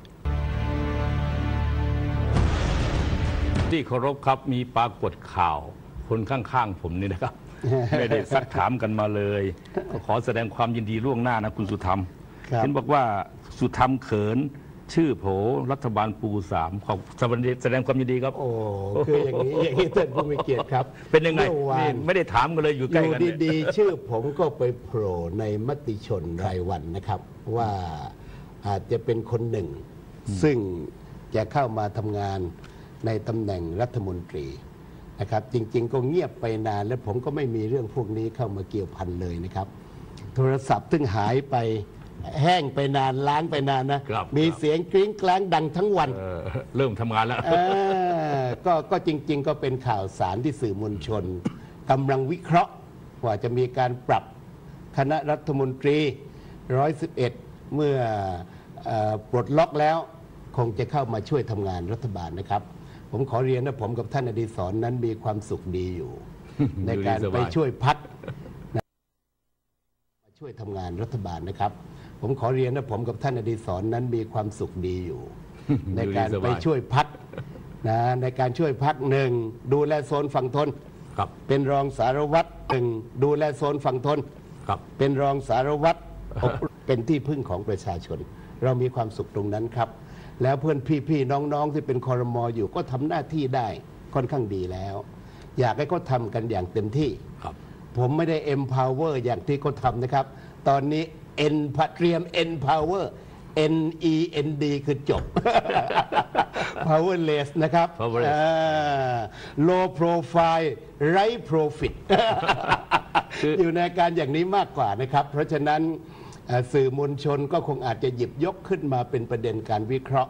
ที่เคารพครับมีปรากฏข่าวคนข้างๆผมนี่นะครับไม่ได้ซักถามกันมาเลยขอแสดงความยินดีล่วงหน้านะคุณสุธรรมเห็นบอกว่าสุธรรมเขินชื่อโผรัฐบาลปูสามขอแสดงความยินดีครับโอ้คืออย่างนี้อย่างนี้ท่านผู้มีเกียรติครับเป็นยังไงไม่ได้ถามกันเลยอยู่ใกล้กันดีๆชื่อผมก็ไปโผล่ในมติชนรายวันนะครับว่าอาจจะเป็นคนหนึ่งซึ่งจะเข้ามาทำงานในตำแหน่งรัฐมนตรีนะครับจริงๆก็เงียบไปนานแล้วผมก็ไม่มีเรื่องพวกนี้เข้ามาเกี่ยวพันเลยนะครับโทรศัพท์ซึ่งหายไปแห้งไปนานล้างไปนานนะมีเสียงกริ้งกลางดังทั้งวันเริ่มทำงานแล้วก็ก็จริงๆก็เป็นข่าวสารที่สื่อมวลชนกำลังวิเคราะห์ว่าจะมีการปรับคณะรัฐมนตรีหนึ่งร้อยสิบเอ็ดเมื่อปลดล็อกแล้วคงจะเข้ามาช่วยทำงานรัฐบาลนะครับผมขอเรียนว่าผมกับท่านอดิศรนั้นมีความสุขดีอยู่ ในการไปช่วยพักมาช่วยทำงานรัฐบาลนะครับผมขอเรียนว่าผมกับท่านอดิศรนั้นมีความสุขดีอยู่ ในการไปช่วยพักนะในการช่วยพักหนึ่งดูแลโซนฝั่งทนเป็นรองสารวัตรหนึ่งดูแลโซนฝั่งทนเป็นรองสารวัตรเป็นที่พึ่งของประชาชนเรามีความสุขตรงนั้นครับแล้วเพื่อนพี่ๆน้องๆที่เป็นครม.อยู่ก็ทำหน้าที่ได้ค่อนข้างดีแล้วอยากให้เขาทำกันอย่างเต็มที่ผมไม่ได้ empower อย่างที่เขาทำนะครับตอนนี้ N เตรียม empower N E N D คือจบ powerless นะครับ low profile right profit อยู่ในการอย่างนี้มากกว่านะครับเพราะฉะนั้นสื่อมวลชนก็คงอาจจะหยิบยกขึ้นมาเป็นประเด็นการวิเคราะห์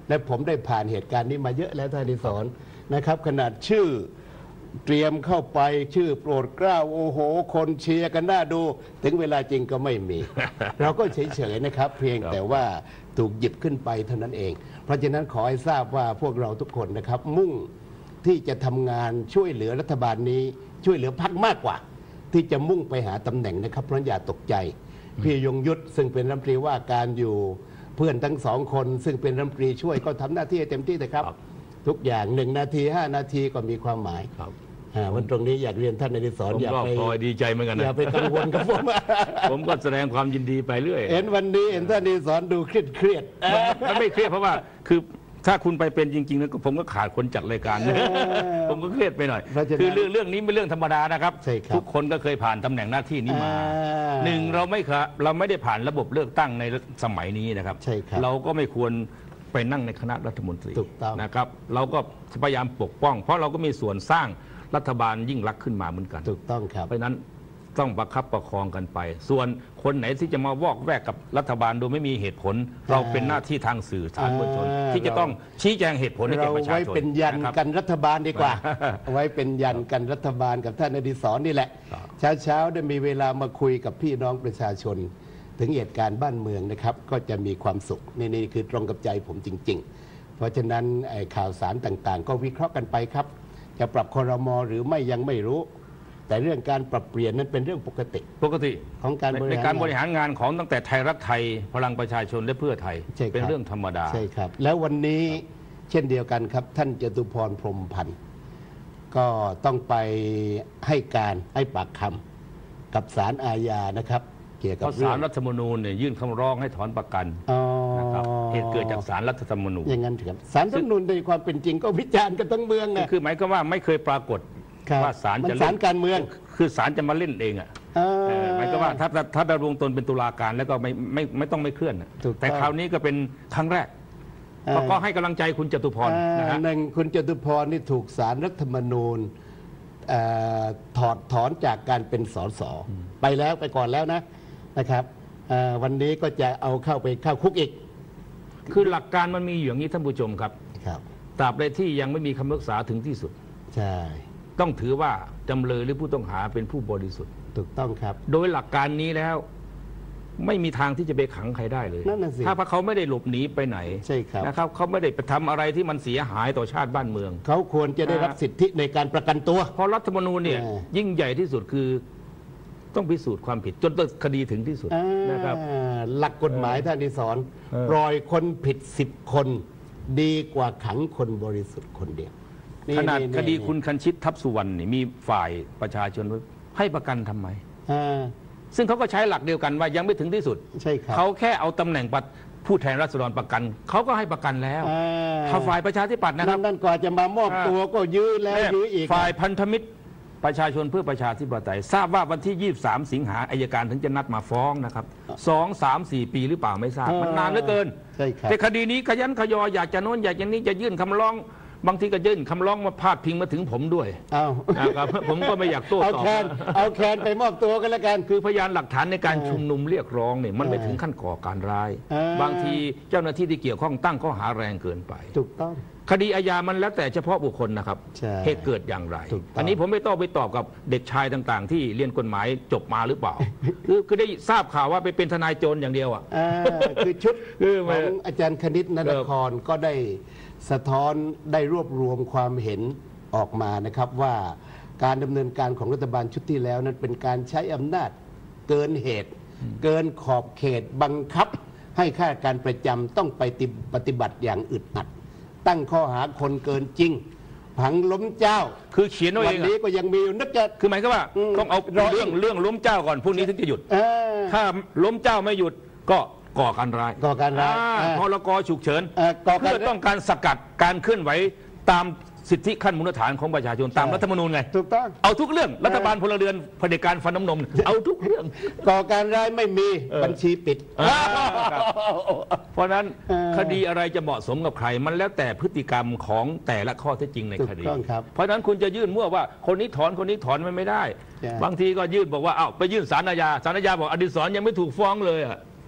และผมได้ผ่านเหตุการณ์นี้มาเยอะแล้วท่านอดิศรนะครับขนาดชื่อเตรียมเข้าไปชื่อโปรดเกล้าโอ้โหคนเชียร์กันน่าดูถึงเวลาจริงก็ไม่มี เราก็เฉยๆนะครับเพียงแต่ว่าถูกหยิบขึ้นไปเท่านั้นเอง เพราะฉะนั้นขอให้ทราบว่าพวกเราทุกคนนะครับมุ่งที่จะทำงานช่วยเหลือรัฐบาลนี้ช่วยเหลือพรรคมากกว่าที่จะมุ่งไปหาตำแหน่งนะครับเพราะอย่าตกใจพี่ยงยุทธซึ่งเป็นรัฐมนตรีว่าการอยู่เพื่อนทั้งสองคนซึ่งเป็นรัฐมนตรีช่วยก็ทำหน้าที่ให้เต็มที่นะครับทุกอย่างหนึ่งนาทีห้านาทีก็มีความหมายวันตรงนี้อยากเรียนท่านอดิศรผมอย่าก็ไปพลอยดีใจเหมือนกันนะอย่าไปกังวลกับผมผมก็แสดงความยินดีไปเรื่อยเห็นวันนี้เห็นท่านอดิศรดูเครียดเครียดมันไม่เครียดเพราะว่าคือถ้าคุณไปเป็นจริงๆแล้วผมก็ขาดคนจัดรายการ ผมก็เครียดไปหน่อย คือเรื่องเรื่องนี้เป็นเรื่องธรรมดานะครับทุกคนก็เคยผ่านตำแหน่งหน้าที่นี้มาหนึ่งเราไม่เราไม่ได้ผ่านระบบเลือกตั้งในสมัยนี้นะครับเราก็ไม่ควรไปนั่งในคณะรัฐมนตรีนะครับเราก็พยายามปกป้องเพราะเราก็มีส่วนสร้างรัฐบาลยิ่งรักขึ้นมาเหมือนกันถูกต้องครับเพราะนั้นต้องประคับประคองกันไปส่วนคนไหนที่จะมาวอกแวกกับรัฐบาลโดยไม่มีเหตุผลเราเป็นหน้าที่ทางสื่อสารมวลชนที่จะต้องชี้แจงเหตุผลให้แก่ประชาชนเราไว้เป็นยันกันรัฐบาลดีกว่า ไว้เป็นยันกันรัฐบาลกับท่านอดิศรนี่แหละเช้าเช้าได้มีเวลามาคุยกับพี่น้องประชาชนถึงเหตุการณ์บ้านเมืองนะครับก็จะมีความสุขนี่นี่คือตรงกับใจผมจริงๆเพราะฉะนั้นข่าวสารต่างๆก็วิเคราะห์กันไปครับจะปรับครม.หรือไม่ยังไม่รู้แต่เรื่องการปรับเปลี่ยนนั้นเป็นเรื่องปกติปกติของการบริหารในการบริหารงานของตั้งแต่ไทยรักไทยพลังประชาชนและเพื่อไทยเป็นเรื่องธรรมดาใช่ครับแล้ววันนี้เช่นเดียวกันครับท่านจตุพรพรหมพันธ์ก็ต้องไปให้การให้ปากคำกับศาลอาญานะครับเกี่ยวกับศาลรัฐธรรมนูญเนี่ยยื่นคำร้องให้ถอนประกันนะครับเหตุเกิดจากศาลรัฐธรรมนูญอย่างนั้นครับศาลรัฐธรรมนูญในความเป็นจริงก็วิจารณ์กันทั้งเมืองไงคือหมายความว่าไม่เคยปรากฏว่าศาลจะศาลการเมืองคือศาลจะมาเล่นเองอ่ะหมายความว่าถ้าถ้าดำรงตนเป็นตุลาการแล้วก็ไม่ไม่ไม่ต้องไม่เคลื่อนแต่คราวนี้ก็เป็นครั้งแรกก็ให้กำลังใจคุณจตุพรนะฮะหนึ่งคุณจตุพรนี่ถูกศาลรัฐธรรมนูญถอดถอนจากการเป็นสสไปแล้วไปก่อนแล้วนะนะครับวันนี้ก็จะเอาเข้าไปเข้าคุกอีกคือหลักการมันมีอย่างนี้ท่านผู้ชมครับตราบใดที่ยังไม่มีคำพิพากษาถึงที่สุดใช่ต้องถือว่าจำเลยหรือผู้ต้องหาเป็นผู้บริสุทธิ์ถูกต้องครับโดยหลักการนี้แล้วไม่มีทางที่จะไปขังใครได้เลยถ้าพระเขาไม่ได้หลบหนีไปไหนใช่ครับนะครับเขาไม่ได้ไปทำอะไรที่มันเสียหายต่อชาติบ้านเมืองเขาควรจะได้รับสิทธิในการประกันตัวเพราะรัฐธรรมนูญเนี่ยยิ่งใหญ่ที่สุดคือต้องพิสูจน์ความผิดจนคดีถึงที่สุดนะครับหลักกฎหมายท่านอดิศรปล่อยคนผิดสิบคนดีกว่าขังคนบริสุทธิ์คนเดียวขนาดคดีคุณคันชิตทัพสุวรรณนี่มีฝ่ายประชาชนให้ประกันทำไมซึ่งเขาก็ใช้หลักเดียวกันว่ายังไม่ถึงที่สุดใช่ครับเขาแค่เอาตำแหน่งผู้แทนราษฎรประกันเขาก็ให้ประกันแล้วถ้าฝ่ายประชาธิปัตย์นะครับนั่นกว่าจะมามอบตัวก็ยื้อแล้วยื้ออีกฝ่ายพันธมิตรประชาชนเพื่อประชาธิปไตยทราบว่าวันที่ยี่สิบสามสิงหาอัยการถึงจะนัดมาฟ้องนะครับสองสามสี่ปีหรือเปล่าไม่ทราบมันนานเหลือเกินแต่คดีนี้ขยันขยออยากจะโน้นอยากจะนี้จะยื่นคำร้องบางทีก็ยื่นคำร้องมาพาดพิงมาถึงผมด้วยนะครับผมก็ไม่อยากโต้ตอบเอาแคนเอาแคนไปมอบตัวกันแล้วกันคือพยานหลักฐานในการชุมนุมเรียกร้องเนี่ยมันไม่ถึงขั้นก่อการร้ายบางทีเจ้าหน้าที่ที่เกี่ยวข้องตั้งข้อหาแรงเกินไปถูกต้องคดีอาญามันแล้วแต่เฉพาะบุคคลนะครับเหตุเกิดอย่างไรอันนี้ผมไม่ต้องไปตอบกับเด็กชายต่างๆที่เรียนกฎหมายจบมาหรือเปล่าคือคือได้ทราบข่าวว่าไปเป็นทนายโจรอย่างเดียวอ่ะคือชุดของอาจารย์คณิตนนครก็ได้สะท้อนได้รวบรวมความเห็นออกมานะครับว่าการดำเนินการของรัฐบาลชุดที่แล้วนั้นเป็นการใช้อำนาจเกินเหตุเกินขอบเขตบังคับให้ข้าราชการประจำต้องไปปฏิบัติอย่างอึดอัดตั้งข้อหาคนเกินจริงผังล้มเจ้าคือเขียนเอาเองวันนี้ก็ยังมีนึกจะคือหมายก็ว่าต้องเอาเรื่องเรื่องล้มเจ้าก่อนพวกนี้ถึงจะหยุดถ้าล้มเจ้าไม่หยุดก็ก่อการร้ายก่อการร้ายพรกฉุกเฉินเพื่อต้องการสกัดการเคลื่อนไหวตามสิทธิขั้นมูลฐานของประชาชนตามรัฐธรรมนูญไงถูกต้องเอาทุกเรื่องรัฐบาลพลเรือนเผด็จการฟันน้ำนมเอาทุกเรื่องก่อการร้ายไม่มีบัญชีปิดเพราะนั้นคดีอะไรจะเหมาะสมกับใครมันแล้วแต่พฤติกรรมของแต่ละข้อเท็จจริงในคดีเพราะนั้นคุณจะยื่นมั่วว่าคนนี้ถอนคนนี้ถอนมันไม่ได้บางทีก็ยื่นบอกว่าเอ้าไปยื่นศาลอาญาศาลอาญาบอกอดิศรยังไม่ถูกฟ้องเลยอ่ะ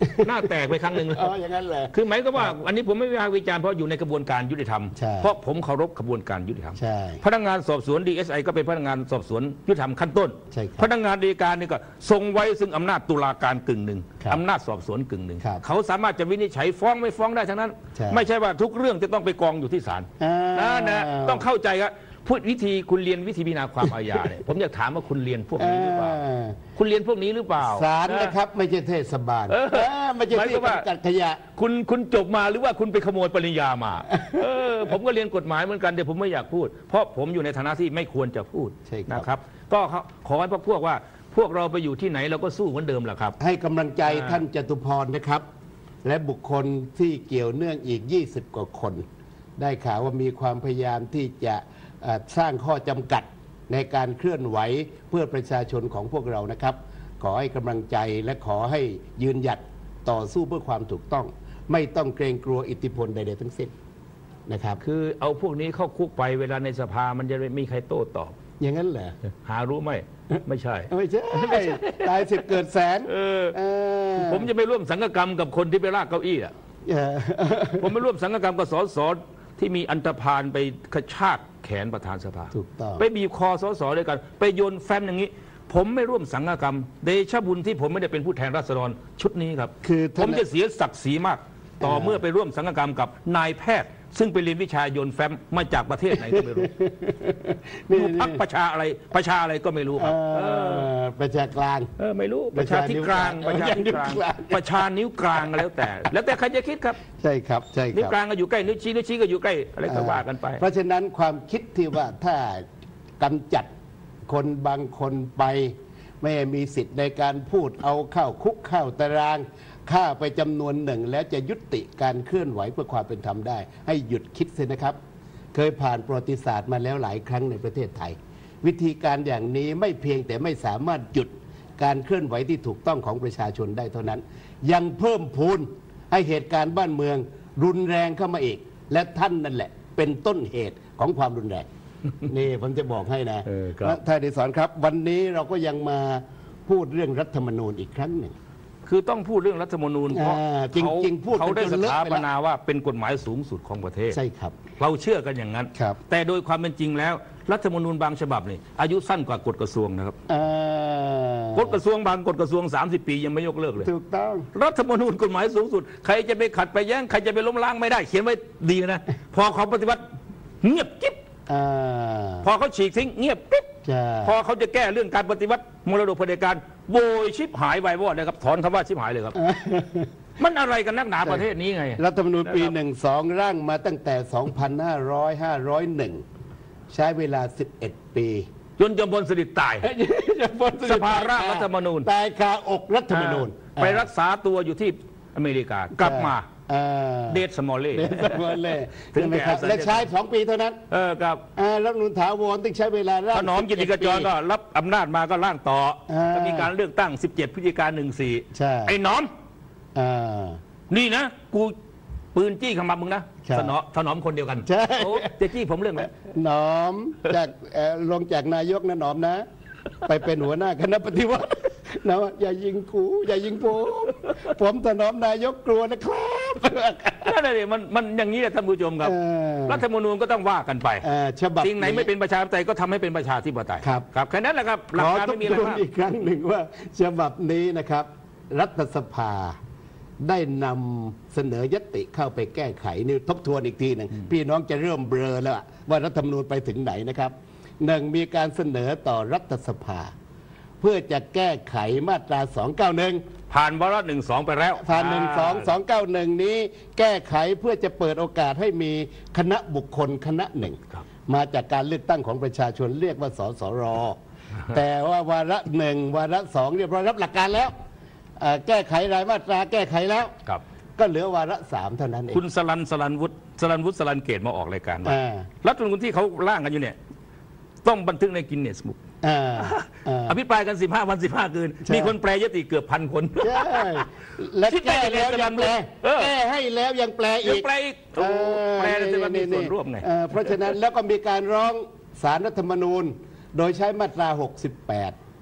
หน้าแตกไปครั้งหนึ่งแล้วอ๋ออย่างนั้นเลยคือหมายก็ว่าอันนี้ผมไม่วิพากษ์วิจารณ์เพราะอยู่ในกระบวนการยุติธรรมใช่เพราะผมเคารพกระบวนการยุติธรรมใช่พนักงานสอบสวน ดี เอส ไอ ก็เป็นพนักงานสอบสวนยุติธรรมขั้นต้นใช่ครับพนักงานฎีกานี่ก็ทรงไว้ซึ่งอำนาจตุลาการกึ่งหนึ่งครับอำนาจสอบสวนกึ่งหนึ่งครับเขาสามารถจะวินิจฉัยฟ้องไม่ฟ้องได้ทั้งนั้นใช่ไม่ใช่ว่าทุกเรื่องจะต้องไปกองอยู่ที่ศาลอ่านะนะต้องเข้าใจครับพูดวิธีคุณเรียนวิธีพิจารณาความอาญาเนี่ย ผมอยากถามว่าคุณเรียนพวกนี้หรือเปล่าอ่าคุณเรียนพวกนี้หรือเปล่าศาลนะครับไม่ใช่เทศบาลเออเออไม่ใช่หมายที่ความว่ากำจัดขยะคุณคุณจบมาหรือว่าคุณไปขโมยปริญญามา เออผมก็เรียนกฎหมายเหมือนกันแต่ผมไม่อยากพูด เพราะผมอยู่ในฐานะที่ไม่ควรจะพูดใช่ครับนะครับ ก็ขอให้พวกพวกว่าพวกเราไปอยู่ที่ไหนเราก็สู้เหมือนเดิมแหละครับให้กำลังใจอ่าท่านจตุพรนะครับ และบุคคลที่เกี่ยวเนื่องอีก ยี่สิบ กว่าคน ได้ข่าวว่ามีความพยายามที่จะเอ่อสร้างข้อจำกัดในการเคลื่อนไหวเพื่อประชาชนของพวกเรานะครับ ขอให้กำลังใจและขอให้ยืนหยัดต่อสู้เพื่อความถูกต้อง ไม่ต้องเกรงกลัวอิทธิพลใดๆทั้งสิ้นนะครับคือเอาพวกนี้เข้าคุกไปเวลาในสภามันจะไม่มีใครโต้ตอบอย่างนั้นเหรอหารู้ไหมไม่ใช่ไม่ใช่ตายสิบเกิดแสนเออเออผมจะไม่ร่วมสังฆกรรมกับคนที่ไปลากเก้าอี้อ่ะเออผมไม่ร่วมสังฆกรรมกับสสที่มีอันธพาลไปกระชากแขนประธานสภาถูกต้องไปบีบคอสสด้วยกัน ไปโยนแฟ้มอย่างนี้ ผมไม่ร่วมสังฆกรรม เดชะบุญที่ผมไม่ได้เป็นผู้แทนราษฎรชุดนี้ครับคือผท่านมจะเสียศักดิ์ศรีมาก ต่อเมื่อไปร่วมสังฆกรรมกับนายแพทย์ ซึ่งไปเรียนวิชาโยนแฟ้มมาจากประเทศไหนก็ไม่รู้นี่อยู่พักประชาอะไรประชาอะไรก็ไม่รู้คเอรับเอออประชากลางเออไม่รู้ประชาที่กลางปประ ระชาชานิ้ที่วกลางกลางประชานิ้วกลางแล้วแต่ แล้วแต่ใครจะคิดครับใช่ครับใช่คนิ้วรับกลางก็อยู่ใกล้นิ้วชี้นิ้วชี้ก็อยู่ใกล้อะไรก็ว่ากันไปเพราะฉะนั้นความคิดที่ว่าถ้ากำจัดคนบางคนไป ไม่ให้มีสิทธิ์ในการพูดเอาเข้าคุกเข้าตารางฆ่าไปจำนวนหนึ่ง แล้วจะยุติการเคลื่อนไหวเพื่อความเป็นธรรมได้ ให้หยุดคิดเสียนะครับ เคยผ่านประวัติศาสตร์มาแล้วหลายครั้งในประเทศไทย วิธีการอย่างนี้ไม่เพียงแต่ไม่สามารถหยุดการเคลื่อนไหวที่ถูกต้องของประชาชนได้เท่านั้น ยังเพิ่มพูนให้เหตุการณ์บ้านเมืองรุนแรงเข้ามาอีก และท่านนั่นแหละ เป็นต้นเหตุของความรุนแรง นี่ผมจะบอกให้นะเออครับท่านอดิศรครับ วันนี้เราก็ยังมาพูดเรื่องรัฐธรรมนูญอีกครั้งหนึ่งคือต้องพูดเรื่องรัฐธรรมนูญเพราะอ่าเขาจริงๆพูดเขาได้กันจสนเลอะถาไปปแล้วนาว่าเป็นกฎหมายสูงสุดของประเทศใช่ครับเราเชื่อกันอย่างนั้นครับแต่โดยความเป็นจริงแล้ว รัฐธรรมนูญบางฉบับนี่อายุสั้นกว่ากฎกระทรวงนะครับเอ่อกฎกระทรวงบางกฎกระทรวง สามสิบ ปียังไม่ยกเลิกเลยถูกต้องรัฐธรรมนูญกฎหมายสูงสุด ใครจะไปขัดไปแย้งใครจะไปล้มล้างไม่ได้ เขียนไว้ดีนะ พอเขาปฏิวัติเงียบกิ๊บอ่าพอเขาฉีกทิ้งเงียบกิ๊บใช่พอเขาจะแก้เรื่องการปฏิวัติมรดกเผด็จการโวยชิบหายไปวอดเลยครับถอนคำว่าชิบหายเลยครับ มันอะไรกันนักหนาประเทศนี้ไงรัฐธรรมนูญปีนะครับหนึ่งสองร่างมาตั้งแต่ สองพันห้าร้อย ห้าร้อยเอ็ด ใช้เวลา สิบเอ็ด ปีจนจอมพลสฤษดิ์ตาย สภาร่างรัฐธรรมนูญตายคาอกรัฐธรรมนูญไปรักษาตัวอยู่ที่อเมริกากลับมาอ่าเดชสมอลเล่เดชสมอลเล่ถึงใช่ไหมแก่ครับสัญญาและใช้สองปีเท่านั้นเออครับอ่ารัฐธรรมนูญถาวรต้องใช้เวลาร่างถนอมกิติกจรสิบเอ็ดก็รับอำนาจมาก็ร่างต่ออ่าก็มีการเลือกตั้ง สิบเจ็ด พฤศจิกายนหนึ่งสี่ใช่ไอ้หนอมอ่านี่นะ กูปืนจี้ขมับมึงนะใช่ถนอมถนอมคนเดียวกันใช่โอ้จะจี้ผมเรื่องอะไรหนอมจากเอ่อลงจากนายกนะหนอมนะ ไปเป็นหัวหน้าคณะปฏิวัตินะว่าอย่ายิงกูอย่ายิงผมผมถนอมนายกกลัวนะครับนั่นแหละดิมันมันอย่างนี้แหละท่านผู้ชมครับเออรัฐธรรมนูญก็ต้องว่ากันไปเอ่อฉบับสิ่งไหนไม่เป็นประชาธิปไตยก็ทำให้เป็นประชาธิปไตยครับครับแค่นั้นแหละครับหลัขกอการทบไม่มีอะไรทวนมากอีกครั้งหนึ่งว่าฉบับนี้นะครับ รัฐสภาได้นำเสนอยติเข้าไปแก้ไขนี่ทบทวนอีกทีหนึ่งพี่น้องจะเริ่มเบลอแล้วว่ารัฐธรรมนูญไปถึงไหนนะครับหนึ่งมีการเสนอต่อรัฐสภา เพื่อจะแก้ไขมาตรา สองเก้าหนึ่งผ่านวาระหนึ่งสองไปแล้วผ่านหนึ่งสองสองเก้าหนึ่งนี้แก้ไขเพื่อจะเปิดโอกาสให้มีคณะบุคคลคณะหนึ่งครับมาจากการเลือกตั้งของประชาชนเรียกว่าสสร แต่ว่าวาระหนึ่งวาระสองเรียบร้อยรับหลักการแล้วเอ่อแก้ไขรายมาตราแก้ไขแล้วครับก็เหลือวาระสามเท่านั้นเองคุณสลันสลันวุฒิสลันวุฒิสลันเกตมาออกรายการว่าอ่ารัฐธรรมนูญที่เขาร่างกันอยู่เนี่ยต้องบันทึกในกินเนสบุ๊กอ่าอ่าอภิปรายกันสิบห้าวันสิบห้าคืนใช่มีคนแปลยติเกือบพันคนใช่และคิดได้แก้ยังไงแล้วยังแปลเออแก้ให้แล้วยังแปลยัอีงกแปลอีกโอ้แปลแล้วจะมามีส่วนร่วมไงเอ่อเพราะฉะนั้นแล้วก็มีการร้องศาลรัฐธรรมนูญ โดยใช้มาตรา หกสิบแปด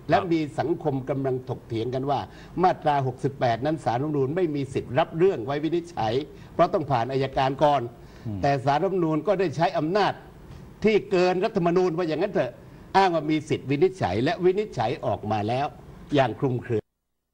และมีสังคมกำลังถกเถียงกันว่ามาตราหกสิบแปดนั้นศาลรัฐธรรมนูญไม่มีสิทธิ์รับเรื่องไว้วินิจฉัยเพราะต้องผ่านอัยการก่อนแต่ศาลรัฐธรรมนูญก็ได้ใช้อำนาจที่เกินรัฐธรรมนูญว่าอย่างนั้นเถอะอ้างว่ามีสิทธิ์วินิจฉัยและวินิจฉัยออกมาแล้วอย่างคลุมเครือ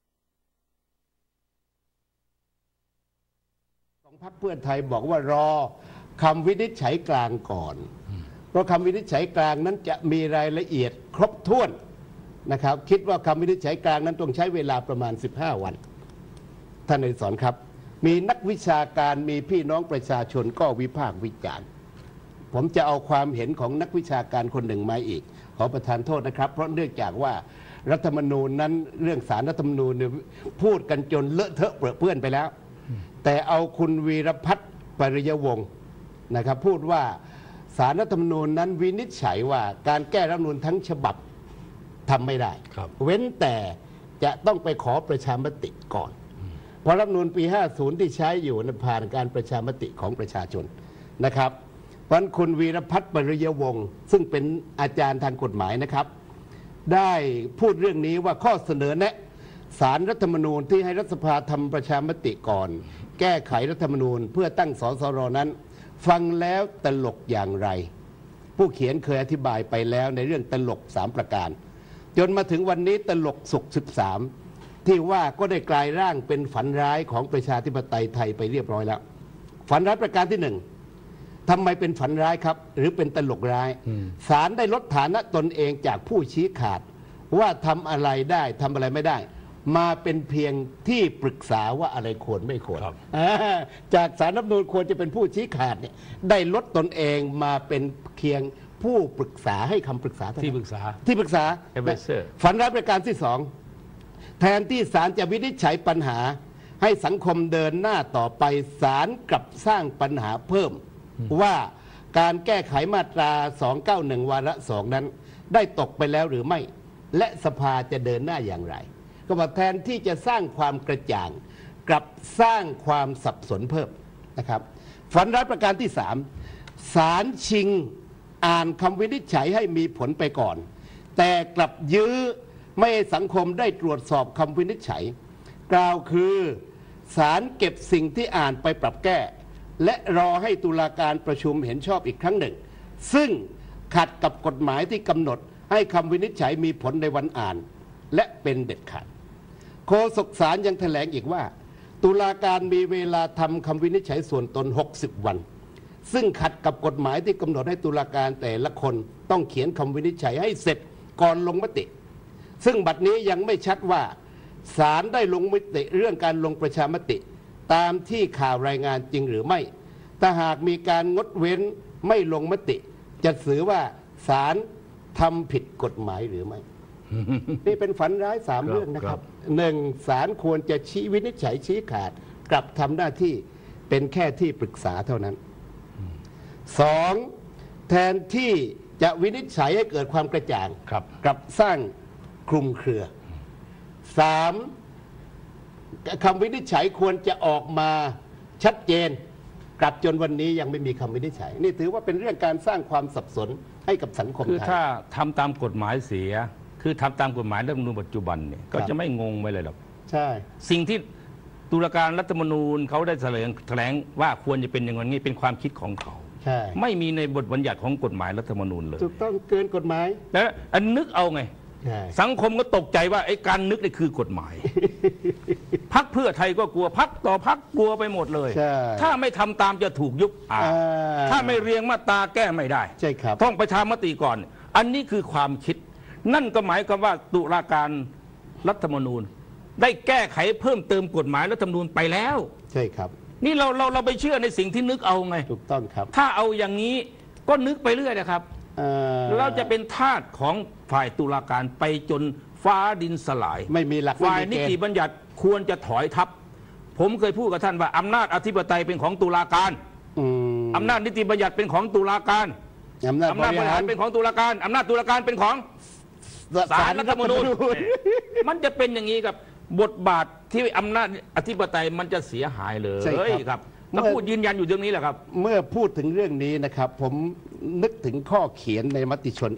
ของพรรคเพื่อไทยบอกว่ารอคำวินิจฉัยกลางก่อนเพราะคำวินิจฉัยกลางนั้นจะมีรายละเอียดครบถ้วนนะครับคิดว่าคำวินิจฉัยกลางนั้นต้องใช้เวลาประมาณสิบห้าวันท่านอดิศรครับมีนักวิชาการมีพี่น้องประชาชนก็วิพากษ์วิจารณ์ผมจะเอาความเห็นของนักวิชาการคนหนึ่งมาอีกขอประทานโทษนะครับเพราะเนื่องจากว่ารัฐธรรมนูญนั้นเรื่องศาลรัฐธรรมนูญเนี่ยพูดกันจนเลอะเทอะเปรอะเปื้อนไปแล้วแต่เอาคุณวีรพัฒน์ปริยวงศ์นะครับพูดว่าศาลรัฐธรรมนูญนั้นวินิจฉัยว่าการแก้รัฐธรรมนูญทั้งฉบับทำไม่ได้เว้นแต่จะต้องไปขอประชามติก่อนเพราะรัฐธรรมนูญปีห้าสิบที่ใช้อยู่นั้นผ่านการประชามติของประชาชนนะครับเพราะคุณวีรพัฒน์ปริยวงศ์ซึ่งเป็นอาจารย์ทางกฎหมายนะครับได้พูดเรื่องนี้ว่าข้อเสนอแนะศาลรัฐธรรมนูญที่ให้รัฐสภาทำประชามติก่อนแก้ไขรัฐธรรมนูญเพื่อตั้งสสรนั้นฟังแล้วตลกอย่างไรผู้เขียนเคยอธิบายไปแล้วในเรื่องตลกสามประการจนมาถึงวันนี้ตลกศุกร์สิบสามที่ว่าก็ได้กลายร่างเป็นฝันร้ายของประชาธิปไตยไทยไปเรียบร้อยแล้วฝันร้ายประการที่หนึ่งทำไมเป็นฝันร้ายครับหรือเป็นตลกร้ายศาลได้ลดฐานะตนเองจากผู้ชี้ขาดว่าทำอะไรได้ทำอะไรไม่ได้มาเป็นเพียงที่ปรึกษาว่าอะไรควรไม่ควรจากศาลรัฐธรรมนูญควรจะเป็นผู้ชี้ขาดเนี่ยได้ลดตนเองมาเป็นเพียงผู้ปรึกษาให้คำปรึกษาที่ปรึกษาที่ปรึกษาฝันร้ายประการที่สองแทนที่ศาลจะวินิจฉัยปัญหาให้สังคมเดินหน้าต่อไปศาลกลับสร้างปัญหาเพิ่มว่าการแก้ไขมาตราสองเก้าหนึ่งวาระสองนั้นได้ตกไปแล้วหรือไม่และสภาจะเดินหน้าอย่างไรก็บอกแทนที่จะสร้างความกระจ่างกลับสร้างความสับสนเพิ่มนะครับฝันร้ายประการที่สามศาลชิงอ่านคำวินิจฉัยให้มีผลไปก่อนแต่กลับยื้อไม่ให้สังคมได้ตรวจสอบคำวินิจฉัยกล่าวคือศาลเก็บสิ่งที่อ่านไปปรับแก้และรอให้ตุลาการประชุมเห็นชอบอีกครั้งหนึ่งซึ่งขัดกับกฎหมายที่กำหนดให้คำวินิจฉัยมีผลในวันอ่านและเป็นเด็ดขาดโฆษกศาลยังแถลงอีกว่าตุลาการมีเวลาทำคำวินิจฉัยส่วนตนหกสิบวันซึ่งขัดกับกฎหมายที่กำหนดให้ตุลาการแต่ละคนต้องเขียนคำวินิจฉัยให้เสร็จก่อนลงมติซึ่งบัดนี้ยังไม่ชัดว่าศาลได้ลงมติเรื่องการลงประชามติตามที่ข่าวรายงานจริงหรือไม่ถ้าหากมีการงดเว้นไม่ลงมติจะถือว่าศาลทำผิดกฎหมายหรือไม่ นี่เป็นฝันร้ายสามเรื่องนะครับหนึ่งศาลควรจะชี้วินิจฉัยชี้ขาดกลับทำหน้าที่เป็นแค่ที่ปรึกษาเท่านั้นสองแทนที่จะวินิจฉัยให้เกิดความกระจ่างกลับสร้างคลุมเครือสามคำวินิจฉัยควรจะออกมาชัดเจนกลับจนวันนี้ยังไม่มีคำวินิจฉัยนี่ถือว่าเป็นเรื่องการสร้างความสับสนให้กับสังคมไทยคือถ้าทำตามกฎหมายเสียคือทำตามกฎหมายรัฐธรรมนูญปัจจุบันเนี่ยก็จะไม่งงไปเลยหรอกใช่สิ่งที่ตุลาการรัฐธรรมนูญเขาได้แถลงแถลงว่าควรจะเป็นอย่างนี้เป็นความคิดของเขาใช่ไม่มีในบทบัญญัติของกฎหมายรัฐธรรมนูญเลยถูกต้องเกินกฎหมายแล้วอันนึกเอาไงสังคมก็ตกใจว่าไอ้การนึกนี่คือกฎหมายพรรคเพื่อไทยก็กลัวพรรคต่อพรรคกลัวไปหมดเลยถ้าไม่ทำตามจะถูกยุบถ้าไม่เรียงมาตราแก้ไม่ได้ใช่ครับต้องประชามติก่อนอันนี้คือความคิดนั่นก็หมายความว่าตุลาการรัฐธรรมนูญได้แก้ไขเพิ่มเติมกฎหมายรัฐธรรมนูญไปแล้วใช่ครับนี่เราเราเราไปเชื่อในสิ่งที่นึกเอาไงถูกต้องครับถ้าเอาอย่างนี้ก็นึกไปเรื่อยนะครับเราจะเป็นทาสของฝ่ายตุลาการไปจนฟ้าดินสลายไม่มีหลักฝ่ายนิติบัญญัติควรจะถอยทับผมเคยพูดกับท่านว่าอำนาจอธิปไตยเป็นของตุลาการอำนาจนิติบัญญัติเป็นของตุลาการอำนาจบริหารเป็นของตุลาการอำนาจตุลาการเป็นของศาลรัฐธรรมนูญมันจะเป็นอย่างนี้กับบทบาทที่อำนาจอธิปไตยมันจะเสียหายเลยครับถ้าพูดยืนยันอยู่ตรงนี้แหละครับเมื่อพูดถึงเรื่องนี้นะครับผมนึกถึงข้อเขียนในมติชนอีก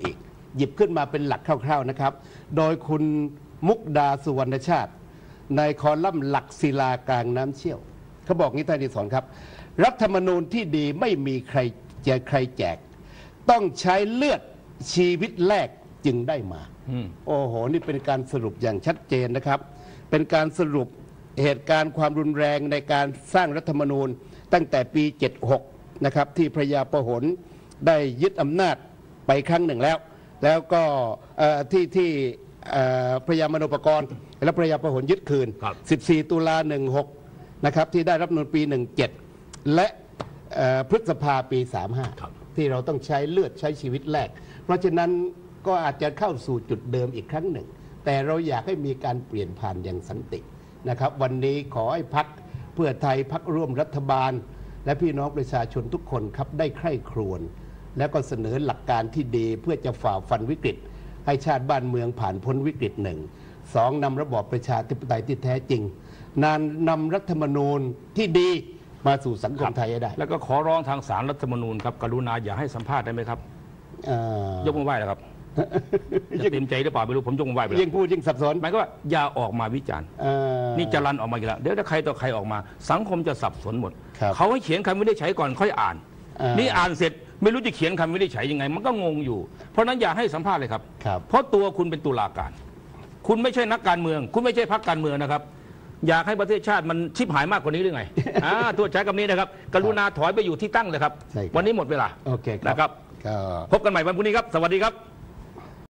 หยิบขึ้นมาเป็นหลักคร่าวๆนะครับโดยคุณมุกดาสุวรรณชาติในคอลัมน์หลักศิลากลางน้ำเชี่ยวเขาบอกงี้ท่านอดิศรครับรัฐธรรมนูญที่ดีไม่มีใครแจกใครแจกต้องใช้เลือดชีวิตแรกจึงได้มาโอ้โหนี่เป็นการสรุปอย่างชัดเจนนะครับเป็นการสรุปเหตุการณ์ความรุนแรงในการสร้างรัฐธรรมนูญตั้งแต่ปีเจ็ดหกนะครับที่พระยาประหลได้ยึดอำนาจไปครั้งหนึ่งแล้วแล้วก็ที่ที่พระยามโนปกรณ์และพระยาประหลยึดคืนสิบสี่ตุลาหนึ่งหกนะครับที่ได้รัฐธรรมนูญปีหนึ่งเจ็ดและพฤษภาปีสามห้าที่เราต้องใช้เลือดใช้ชีวิตแรกเพราะฉะนั้นก็อาจจะเข้าสู่จุดเดิมอีกครั้งหนึ่งแต่เราอยากให้มีการเปลี่ยนผ่านอย่างสันตินะครับวันนี้ขอให้พรรคเพื่อไทยพรรคร่วมรัฐบาลและพี่น้องประชาชนทุกคนครับได้ใคร่ครวญแล้วก็เสนอหลักการที่ดีเพื่อจะฝ่าฟันวิกฤตให้ชาติบ้านเมืองผ่านพ้นวิกฤตหนึ่งสองนำระบอบประชาธิปไตยที่แท้จริงนานนำรัฐธรรมนูญที่ดีมาสู่สังคมไทยให้ได้แล้วก็ขอร้องทางศาลรัฐธรรมนูญครับกรุณาอย่าให้สัมภาษณ์ได้ไหมครับยกมือไหว้แล้วครับจะเต็มใจหรือเปล่าไม่รู้ผมยกมือไหว้ไปแล้วยิ่งพูดยิ่งสับสนหมายก็ว่าอย่าออกมาวิจารณ์นี่จะรันออกมาอีกแล้วเดี๋ยวถ้าใครต่อใครออกมาสังคมจะสับสนหมดเขาให้เขียนคำวินิจฉัยก่อนค่อยอ่านนี่อ่านเสร็จไม่รู้จะเขียนคำวินิจฉัยยังไงมันก็งงอยู่เพราะนั้นอย่าให้สัมภาษณ์เลยครับเพราะตัวคุณเป็นตุลาการคุณไม่ใช่นักการเมืองคุณไม่ใช่พรรคการเมืองนะครับอยากให้ประเทศชาติมันชิบหายมากกว่านี้หรือไงตัวใช้คำนี้นะครับกรุณาถอยไปอยู่ที่ตั้งเลยครับวันนี้หมดเวลาโอเคนะครับพบกันใหม่วันพรุ่งนี้ครับสวัสดีครับ